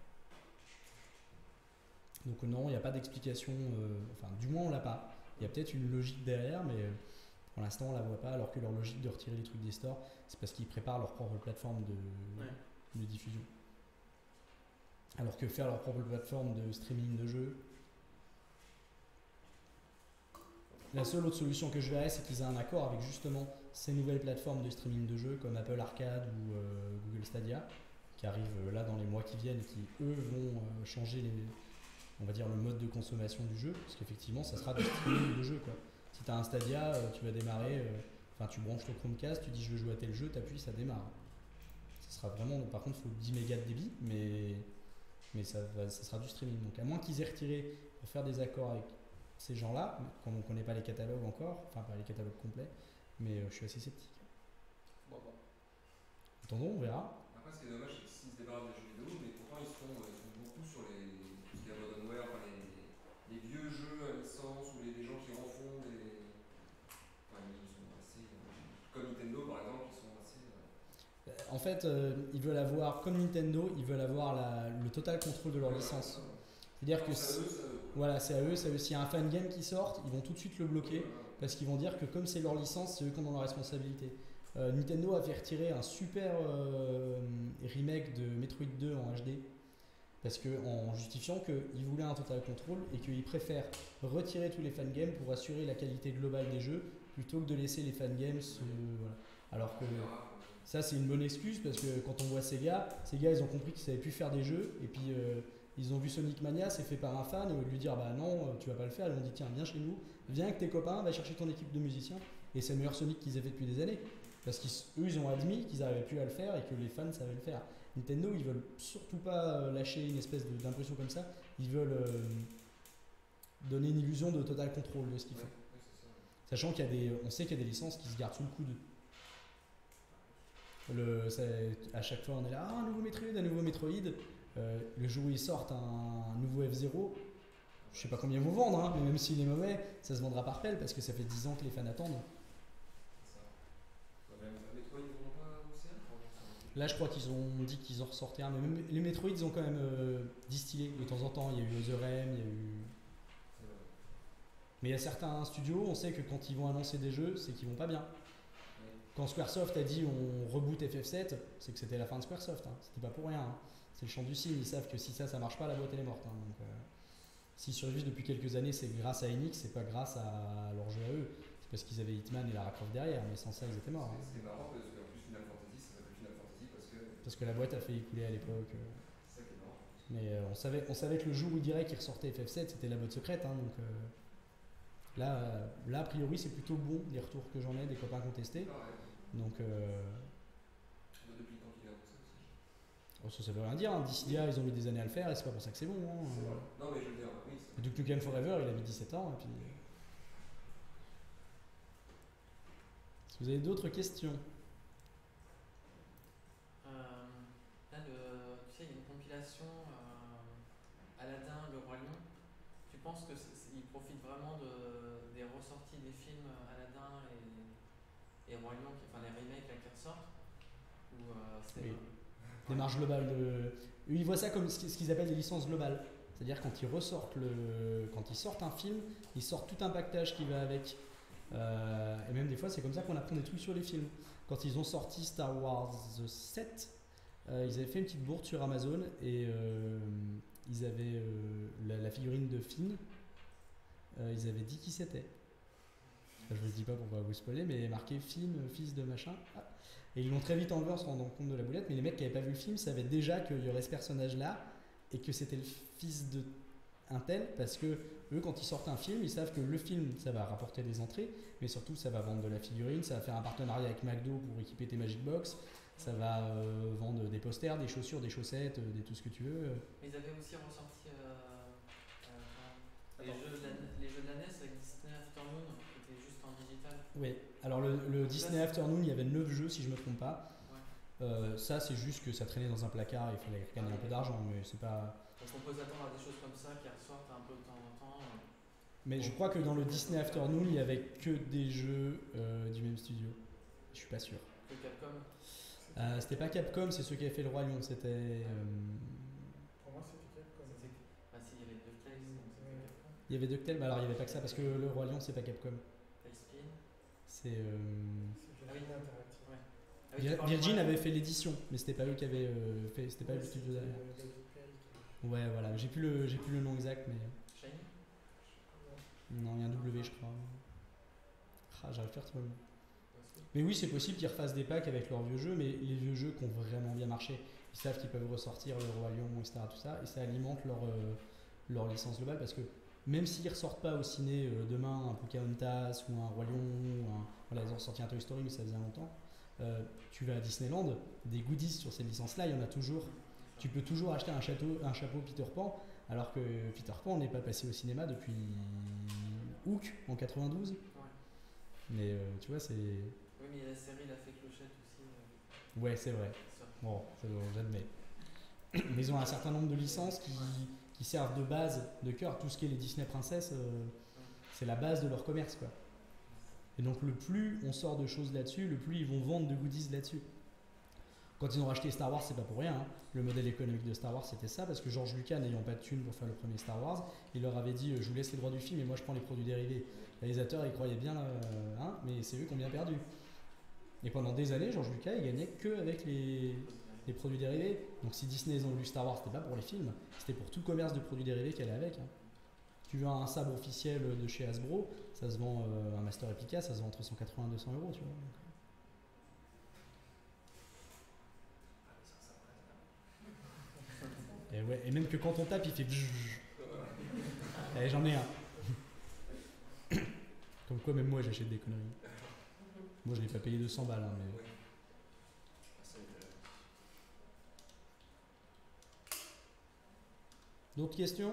S3: Donc non, il n'y a pas d'explication, euh... enfin du moins on l'a pas. Il y a peut-être une logique derrière, mais euh, pour l'instant on la voit pas, alors que leur logique de retirer les trucs des stores, c'est parce qu'ils préparent leur propre plateforme de,
S8: Ouais.
S3: de diffusion. Alors que faire leur propre plateforme de streaming de jeux, la seule autre solution que je verrais, c'est qu'ils aient un accord avec justement ces nouvelles plateformes de streaming de jeux comme Apple Arcade ou euh, Google Stadia, qui arrivent euh, là dans les mois qui viennent, qui eux vont euh, changer les, on va dire le mode de consommation du jeu, parce qu'effectivement ça sera du streaming de jeu quoi. Si tu as un Stadia, euh, tu vas démarrer, enfin euh, tu branches ton Chromecast, tu dis je veux jouer à tel jeu, tu appuies, ça démarre. Ça sera vraiment, par contre il faut dix mégas de débit, mais, mais ça, va, ça sera du streaming. Donc à moins qu'ils aient retiré pour faire des accords avec ces gens-là, comme on ne connaît pas les catalogues encore, enfin pas les catalogues complets, mais euh, je suis assez sceptique.
S5: Bon, bon.
S3: Attendons, on verra.
S5: Après, ce qui est dommage, c'est qu'ils se débarrassent des jeux vidéo, mais pourtant ils sont, ils sont beaucoup sur les, tout ce qui est Modernware, enfin les, les vieux jeux à licence ou les, les gens qui refont des. Enfin, ils sont assez. Comme Nintendo par exemple, ils sont assez. Euh...
S3: En fait, euh, ils veulent avoir, comme Nintendo, ils veulent avoir la, le total contrôle de leur
S5: Ouais,
S3: licence.
S5: ouais, ouais.
S3: C'est-à-dire que
S5: C'est à
S3: si-
S5: eux, c'est à eux.
S3: voilà, c'est à eux, c'est à eux. S'il y a un fan game qui sort, ils vont tout de suite le bloquer parce qu'ils vont dire que comme c'est leur licence, c'est eux qui en ont la responsabilité. Euh, Nintendo a fait retirer un super euh, remake de Metroid deux en H D parce que, en justifiant qu'ils voulaient un total contrôle et qu'ils préfèrent retirer tous les fangames pour assurer la qualité globale des jeux plutôt que de laisser les fangames se... Voilà. Alors que ça c'est une bonne excuse parce que quand on voit Sega, Sega ils ont compris qu'ils savaient plus faire des jeux et puis euh, ils ont vu Sonic Mania, c'est fait par un fan et au lieu de lui dire bah non tu vas pas le faire, ils ont dit tiens viens chez nous, viens avec tes copains, va chercher ton équipe de musiciens et c'est le meilleur Sonic qu'ils aient fait depuis des années. Parce qu'eux ils ont admis qu'ils n'arrivaient plus à le faire et que les fans savaient le faire. Nintendo ils veulent surtout pas lâcher une espèce de- d'impression comme ça, ils veulent euh, donner une illusion de total contrôle de ce qu'ils
S5: Ouais,
S3: font.
S5: ouais, c'est ça.
S3: Sachant qu'il y a des, on sait qu'il y a des licences qui se gardent sous le coude. Le, c'est- à chaque fois on est là, ah, un nouveau Metroid, un nouveau Metroid. Euh, le jour où ils sortent un, un nouveau F zéro, je sais pas combien ils vont vendre, hein, mais même s'il est mauvais, ça se vendra par pelle parce que ça fait dix ans que les fans attendent.
S5: C'est ça. Ouais, même Metroid, ils vont pas au C F.
S3: Là, je crois qu'ils ont dit qu'ils en ressortaient un, mais même les Metroid, ils ont quand même euh, distillé de temps en temps. Il y a eu Other M, il y a eu. Mais il y a certains studios, on sait que quand ils vont annoncer des jeux, c'est qu'ils vont pas bien. Quand Squaresoft a dit on reboot F F sept, c'est que c'était la fin de Squaresoft. Hein. C'était pas pour rien. Hein. C'est le chant du cygne. Ils savent que si ça, ça marche pas, la boîte elle est morte. Hein. Donc, euh, s'ils survivent depuis quelques années, c'est grâce à Enix, c'est pas grâce à leur jeu à eux. C'est parce qu'ils avaient Hitman et Lara Croft derrière, mais sans ça, ils étaient morts. Hein.
S5: C'est marrant parce qu'en plus Final Fantasy, ça s'appelle Final Fantasy parce que.
S3: Parce que la boîte a failli couler à l'époque. euh.
S5: C'est ça qui est marrant.
S3: Mais euh, on, savait, on savait que le jour où il dirait qu'il ressortait F F sept, c'était la boîte secrète. Hein, donc, euh, là, euh, là, a priori, c'est plutôt bon, les retours que j'en ai, des copains qui ont testé.
S5: Ah ouais.
S3: Donc, euh,
S5: Depuis quand il a annoncé aussi.
S3: oh, ça, ça veut rien dire. Hein. Dissidia, ils ont mis des années à le faire et c'est pas pour ça que c'est bon. Hein.
S5: C'est vrai. Non, mais je veux dire, oui. c'est-
S3: Duke Nukem Forever, il a mis dix-sept ans. Et puis... Si vous avez d'autres questions?
S2: Euh, là, le, tu sais, il y a une compilation euh, Aladdin, le Roi Lion. Tu penses que c'est- c'est- il profite vraiment de, des ressorties des films Aladdin et, et Roi Lion, qui- enfin les remakes là, qui ressortent ou euh, c'est
S3: Oui.
S2: Ouais.
S3: Démarche globale de. Eux, ils voient ça comme ce qu'ils ce qu'ils appellent des licences globales. C'est-à-dire quand ils ressortent le, quand ils sortent un film, ils sortent tout un pactage qui va avec. Euh, et même des fois, c'est comme ça qu'on apprend des trucs sur les films. Quand ils ont sorti Star Wars sept, euh, ils avaient fait une petite bourde sur Amazon et euh, ils avaient euh, la, la figurine de Finn. Euh, ils avaient dit qui c'était. Enfin, je vous le dis pas pour pas vous spoiler, mais marqué Finn, fils de machin. Ah. Et ils l'ont très vite enlevé en se rendant compte de la boulette. Mais les mecs qui n'avaient pas vu le film savaient déjà qu'il y aurait ce personnage-là et que c'était le fils de un tel, parce que eux, quand ils sortent un film, ils savent que le film, ça va rapporter des entrées, mais surtout, ça va vendre de la figurine, ça va faire un partenariat avec McDo pour équiper tes Magic Box, ça va euh, vendre des posters, des chaussures, des chaussettes, euh, des tout ce que tu veux.
S2: Mais ils avaient aussi ressorti euh, euh, les,
S8: Attends.
S2: jeux de la, les jeux de la N E S avec Disney Afternoon, qui était juste en digital.
S3: Oui, alors le, le Disney Afternoon, il y avait neuf jeux, si je me trompe pas.
S2: Ouais.
S3: Euh, ça, c'est juste que ça traînait dans un placard, il fallait gagner un peu d'argent, mais c'est pas...
S2: Donc on peut s'attendre à des choses comme ça qui ressortent un peu de temps en temps.
S3: Mais je crois que dans le Disney Afternoon, il y avait que des jeux euh, du même studio. Je suis pas sûr.
S2: Que Capcom.
S3: Euh, c'était pas Capcom, c'est ceux qui avaient fait le Roi Lion, c'était... euh,
S6: Pour moi, c'était Capcom.
S2: C'était- Bah si, il y avait DuckTales, donc c'était
S6: Ouais.
S2: Capcom.
S3: Il y avait DuckTales, mais alors il y avait pas que ça, parce que le Roi Lion, c'est pas Capcom.
S2: Tailspin.
S3: C'est... euh,
S6: C'est
S2: Ah oui.
S6: Virgin Interactive.
S2: Ouais. Ah oui, tu
S3: Vir-
S2: parles
S3: Virgin
S2: de-
S3: avait fait l'édition, mais c'était pas eux qui avaient euh, fait... C'était pas
S6: Ouais,
S3: le studio
S6: c'était,
S3: derrière.
S6: euh, David Perry qui-
S3: Ouais, voilà, j'ai plus le, j'ai plus le nom exact, mais...
S2: Shiny.
S3: Non, il y a un W, je crois. Ah, j'arrive plus à retrouver le nom.
S2: Aussi.
S3: Mais oui, c'est possible qu'ils refassent des packs avec leurs vieux jeux, mais les vieux jeux qui ont vraiment bien marché, ils savent qu'ils peuvent ressortir le Roi Lion, et cetera. Tout ça, et ça alimente leur, euh, leur licence globale, parce que même s'ils ressortent pas au ciné euh, demain un Pocahontas ou un Roi Lion, ou un, voilà, ils ont ressorti un Toy Story, mais ça faisait longtemps, euh, tu vas à Disneyland, des goodies sur ces licences-là, il y en a toujours. Tu peux toujours acheter un, château, un chapeau Peter Pan, alors que Peter Pan n'est pas passé au cinéma depuis Hook en quatre-vingt-douze.
S2: Ouais.
S3: Mais euh, tu vois, c'est...
S2: Oui, mais il y a la série La Fée Clochette aussi. euh,
S3: Ouais, c'est vrai.
S2: sur-
S3: Bon, c'est bon, j'admets. Mais ils ont un certain nombre de licences qui, qui servent de base, de cœur. Tout ce qui est les Disney Princess, euh, c'est la base de leur commerce, quoi. Et donc, le plus on sort de choses là-dessus, le plus ils vont vendre de goodies là-dessus. Quand ils ont racheté Star Wars, c'est pas pour rien, hein. Le modèle économique de Star Wars, c'était ça, parce que George Lucas, n'ayant pas de thunes pour faire le premier Star Wars, il leur avait dit euh, je vous laisse les droits du film et moi je prends les produits dérivés. Les réalisateurs, ils croyaient bien, euh, hein, mais c'est eux qui ont bien perdu. Et pendant des années, George Lucas, il gagnait que avec les, les produits dérivés. Donc si Disney ils ont voulu Star Wars, c'était pas pour les films, c'était pour tout commerce de produits dérivés qu'elle allait avec, hein. Tu veux un sabre officiel de chez Hasbro, ça se vend, euh, un Master Epica, ça se vend entre cent quatre-vingts et deux cents euros, tu vois. Et, ouais, et même que quand on tape, il fait bzzz. Allez, j'en ai un. Comme quoi, même moi, j'achète des conneries. Moi, je l'ai pas payé deux cents balles, hein, mais...
S8: Ouais. Ah, ça, euh,
S3: D'autres questions?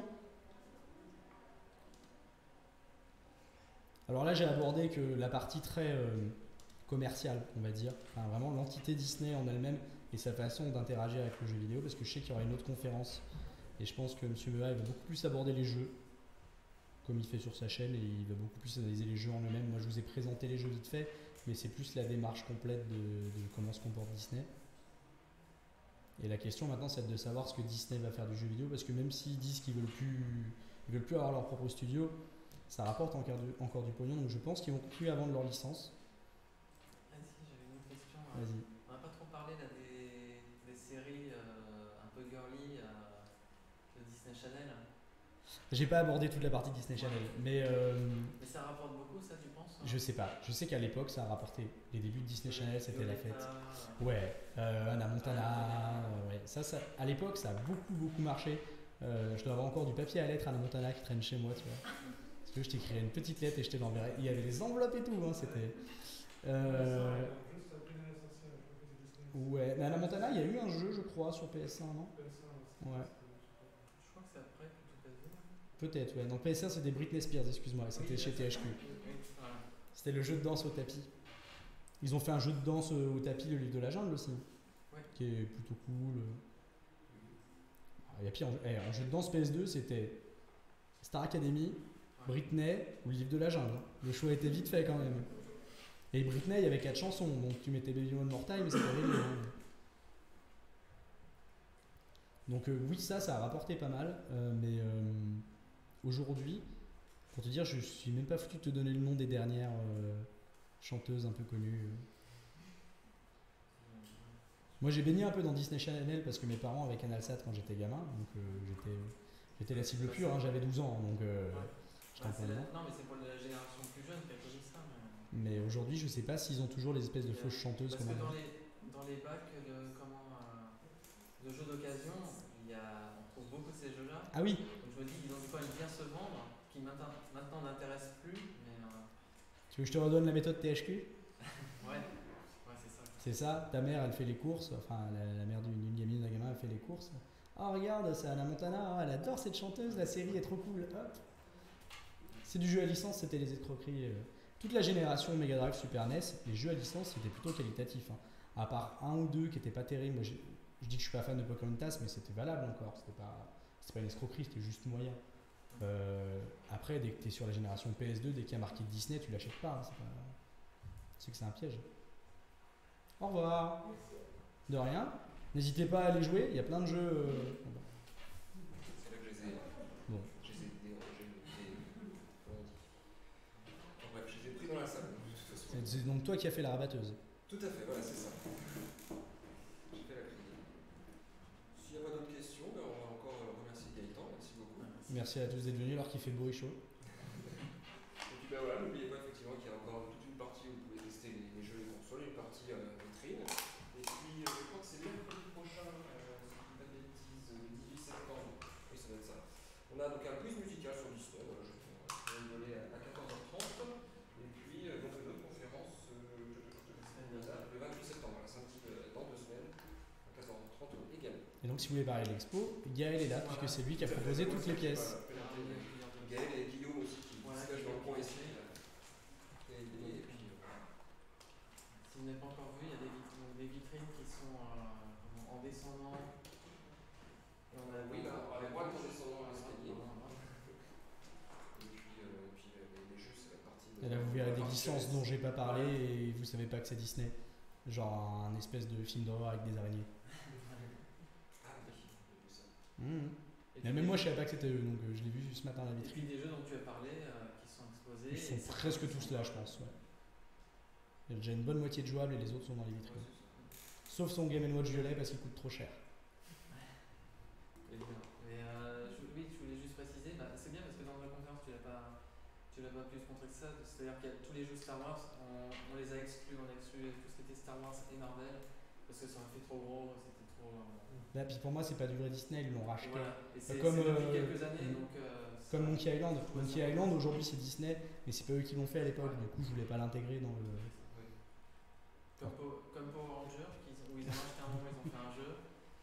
S3: Alors là, j'ai abordé que la partie très euh, commerciale, on va dire, enfin, vraiment l'entité Disney en elle-même et sa façon d'interagir avec le jeu vidéo, parce que je sais qu'il y aura une autre conférence et je pense que M. Mea il va beaucoup plus aborder les jeux, comme il fait sur sa chaîne, et il va beaucoup plus analyser les jeux en eux-mêmes. Moi, je vous ai présenté les jeux vite fait, mais c'est plus la démarche complète de, de comment se comporte Disney. Et la question maintenant, c'est de savoir ce que Disney va faire du jeu vidéo, parce que même s'ils disent qu'ils veulent plus, ils veulent plus avoir leur propre studio, ça rapporte encore du, encore du pognon, donc je pense qu'ils vont continuer à vendre leur licence.
S2: Ah si, j'avais une autre question. euh,
S3: Vas-y.
S2: On n'a pas trop parlé là des, des séries euh, un peu girly euh, de Disney Channel.
S3: J'ai pas abordé toute la partie Disney Channel, mais euh,
S2: Mais ça rapporte beaucoup, ça, tu penses?
S3: je sais pas. Je sais qu'à l'époque, ça a rapporté. Les débuts de Disney Channel, c'était la fête.
S2: Violetta,
S3: Ouais, euh, Anna Montana, euh, ouais. Ça, ça, à l'époque, ça a beaucoup, beaucoup marché. Euh, je dois avoir encore du papier à lettres Anna Montana qui traîne chez moi, tu vois. Parce que je t'écrirais une petite lettre et je te l'enverrais. Il y avait des enveloppes et tout, hein, c'était... Euh,
S6: Juste après la sortie, je crois que c'est Disney.
S3: ouais, mais Anna Montana, il y a eu un jeu, je crois, sur P S un, non?
S6: P S un,
S3: Ouais.
S2: Je crois que c'est après que tout a vu.
S3: Peut-être, ouais. Non, P S un, c'était Britney Spears, excuse-moi, c'était
S2: Oui,
S3: chez
S2: c'est
S3: T H
S2: ça.
S3: Q.
S2: Oui, voilà.
S3: C'était le jeu de danse au tapis. Ils ont fait un jeu de danse euh, au tapis, le livre de la jungle aussi,
S2: Ouais.
S3: qui est plutôt cool. Et puis en, eh, en jeu de danse P S deux, c'était Star Academy, Britney ou le livre de la jungle. Le choix était vite fait quand même. Et Britney, il y avait quatre chansons, donc tu mettais Baby One More Time, mais c'était réglé. Hein. Donc euh, oui, ça, ça a rapporté pas mal, euh, mais euh, aujourd'hui, pour te dire, je suis même pas foutu de te donner le nom des dernières euh, chanteuses un peu connues. Moi, j'ai baigné un peu dans Disney Channel parce que mes parents avaient CanalSat quand j'étais gamin, donc euh, j'étais, j'étais la cible pure, hein, j'avais douze ans, donc euh,
S2: Ouais.
S3: j'étais un
S2: Bah,
S3: peu
S2: c'est la-
S3: dedans.
S2: non, mais c'est pour la génération plus jeune qui a connu ça. Mais...
S3: Mais aujourd'hui, je sais pas s'ils ont toujours les espèces de fausses chanteuses
S2: Parce
S3: comme
S2: que
S3: on
S2: dans
S3: a.
S2: les, dans les bacs de, comment, euh, de jeux d'occasion, il y a, on trouve beaucoup de ces jeux-là.
S3: Ah oui,
S2: Donc je me dis qu'ils ont de quoi bien se vendre, qui maintenant, maintenant n'intéressent plus. Mais euh,
S3: tu veux que je te redonne la méthode T H Q?
S2: ouais, ouais c'est ça.
S3: C'est ça, ta mère elle fait les courses, enfin la, la mère d'une d'une gamine, d'un gamin elle fait les courses. Ah regarde, c'est Anna Montana, ah, elle adore cette chanteuse, la série est trop cool. Hop. C'est du jeu à licence, c'était les escroqueries. euh. Toute la génération Mega Drive, Super N E S, les jeux à licence c'était plutôt qualitatif. hein. À part un ou deux qui étaient pas terribles, moi j'ai- je dis que je suis pas fan de Pokémon Task, mais c'était valable encore, c'était pas, c'était pas une escroquerie, c'était juste moyen. Euh, après, dès que tu es sur la génération P S deux, dès qu'il y a marqué Disney, tu l'achètes pas. hein, c'est pas- c'est que c'est un piège. Au revoir. De rien. N'hésitez pas à aller jouer, il y a plein de jeux. euh,
S5: C'est là que je les ai.
S3: Bon.
S5: Je les ai dérangés. Comment on dit Enfin, bref, je les ai pris dans la salle. de toute façon.
S3: C'est c'est donc toi qui as fait la rabatteuse.
S5: Tout à fait, voilà, c'est ça. J'ai fait la critique. S'il n'y a pas d'autres questions, ben, on va encore euh, remercier Gaëtan, merci beaucoup.
S3: Merci à tous d'être venus alors qu'il fait beau et chaud.
S5: Et puis ben voilà, n'oubliez pas effectivement qu'il y a encore toute une partie où vous pouvez tester les, les jeux et les consoles, une partie euh, vitrine. Et puis euh, je crois que c'est mercredi prochain, euh, si je dis pas de bêtises, le dix-huit septembre. Oui, ça doit être ça. On a donc un quiz musical sur Disney, voilà, je vais rigoler à, à quatorze heures trente. Et puis euh, donc une autre conférence euh, le vingt-huit septembre, voilà, samedi euh, dans deux semaines, à quatorze heures trente également.
S3: Et donc si vous voulez parler de l'expo, Gaël est là puisque c'est lui qui a proposé toutes les pièces.
S5: Voilà, Gaël et Guillaume aussi qui
S2: Voilà,
S5: se cachent dans le coin ici.
S2: qui-
S5: là. Et, et, et puis euh, voilà.
S2: Si vous n'avez pas encore vu, il y a des vitrines, donc des vitrines qui sont euh, comment, en descendant. Et on a
S5: Oui, là, à droite en descendant
S2: Voilà,
S5: l'escalier.
S2: voilà.
S5: Et puis, euh, et puis euh, les, les jeux, ça va être partie de.
S3: Et là vous verrez des
S5: partie
S3: licences
S5: de-
S3: dont j'ai pas parlé et vous savez pas que c'est Disney. Genre un espèce de film d'horreur avec des araignées.
S5: Ah oui, j'ai vu ça.
S3: Mhm.
S2: Et
S3: Mais
S2: puis
S3: même
S2: des-
S3: moi je savais pas que c'était eux, donc euh, je l'ai vu ce matin à la
S2: Et puis
S3: vitrine.
S2: des jeux dont tu as parlé euh, qui sont exposés.
S3: Ils sont
S2: et c'est-
S3: presque tous là je pense. Ouais. Il y a déjà une bonne moitié de jouables et les autres sont dans les
S5: Ouais,
S3: vitrines.
S5: c'est ça.
S3: Sauf son Game and Watch violet parce qu'il coûte trop cher.
S2: Évidemment. Mais euh, je, oui, je voulais juste préciser, bah, c'est bien parce que dans la conférence tu l'as pas, tu l'as pas plus montré que ça. C'est-à-dire qu'il y a tous les jeux Star Wars, on, on les a exclus, on a exclu tout ce qui était Star Wars et Marvel parce que ça aurait fait trop gros, c'était trop. euh,
S3: Là, puis pour moi c'est pas du vrai Disney, ils l'ont racheté.
S2: Voilà. Et c'est
S3: comme,
S2: c'est depuis
S3: euh,
S2: quelques années,
S3: mm.
S2: donc. euh,
S3: Comme
S2: ça-
S3: Monkey Island.
S2: Ouais,
S3: Monkey
S2: ça-
S3: Island aujourd'hui c'est Disney, mais c'est pas eux qui l'ont fait à l'époque,
S2: Ouais.
S3: du coup je voulais pas l'intégrer dans le.
S5: Oui.
S2: Comme, Po- comme Power Rangers, qui- où ils ont acheté un moment, ils ont fait un jeu.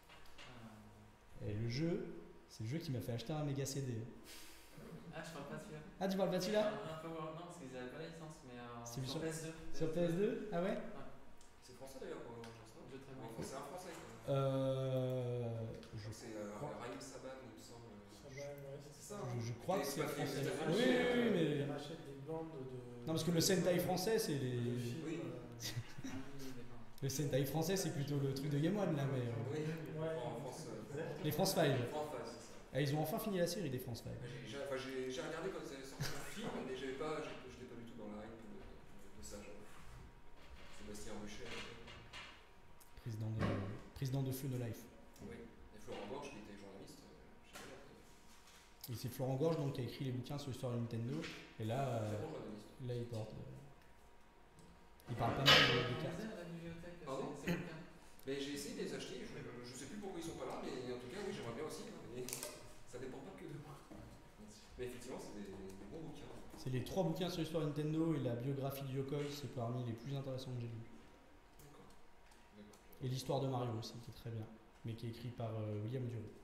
S2: Euh,
S3: Et le jeu, c'est le jeu qui m'a fait acheter un méga C D.
S2: Ah, je parle pas de celui-là.
S3: Ah tu parles pas de celui-là?
S2: Un, un Power, non, parce qu'ils avaient pas la licence, mais euh,
S3: C'est
S2: sur
S3: sur-
S2: P S deux.
S3: Sur P S deux? Ah ouais?
S5: C'est français d'ailleurs pour le Rangers, non
S2: Un jeu très
S5: Enfin,
S2: bon.
S5: c'est un français quoi.
S3: Euh.
S5: Je crois que c'est euh,
S3: crois-
S5: Raïm Saban, il me semble.
S6: Ça va, ouais, c'est
S5: C'est ça,
S6: ça.
S5: hein.
S3: Je, je crois que
S5: Et
S3: c'est
S5: c'est pas fait aux
S3: français.
S5: États-Unis,
S3: Oui, oui, oui, mais.
S6: Il rachète des bandes de.
S3: Non, parce que le Sentai français, c'est
S6: de
S3: les.
S6: films,
S5: Oui.
S6: euh,
S2: Ah oui, d'accord.
S3: Le Sentai français, c'est plutôt le truc de Game One là, mais. euh,
S5: Oui,
S6: Ouais.
S5: en France. euh,
S3: Les France five.
S5: En face, c'est ça.
S3: Ah, ils ont enfin fini la série des France five.
S5: J'ai j'ai- enfin, j'ai- j'ai regardé quand c'est sorti un film, mais j'avais pas, j'ai- j'étais pas du tout dans la hype de, de, de ça. Genre. Sébastien Ruchet. euh,
S3: Président de, président de Feu No Life.
S5: Oui. Et Florent Gorge, qui était journaliste, euh, j'ai bien appris.
S3: Et c'est Florent Gorge donc, qui a écrit les bouquins sur l'histoire de Nintendo. Et là, euh,
S5: Très bon journaliste.
S3: là il porte. euh, il parle pas mal de, de
S2: On
S3: cartes.
S2: disait à la bibliothèque,
S5: Pardon
S2: c'est c'est bouquins.
S5: Mais j'ai essayé de les acheter, je, je sais plus pourquoi ils sont pas là, mais en tout cas, oui, j'aimerais bien aussi. hein, mais ça dépend pas que de moi. Mais effectivement, c'est des, des bons bouquins.
S3: C'est les trois bouquins sur l'histoire de Nintendo et la biographie de Yokoi, c'est parmi les plus intéressants que j'ai lus.
S5: D'accord. D'accord.
S3: Et l'histoire de Mario aussi, qui est très bien, mais qui est écrit par euh, William Dury.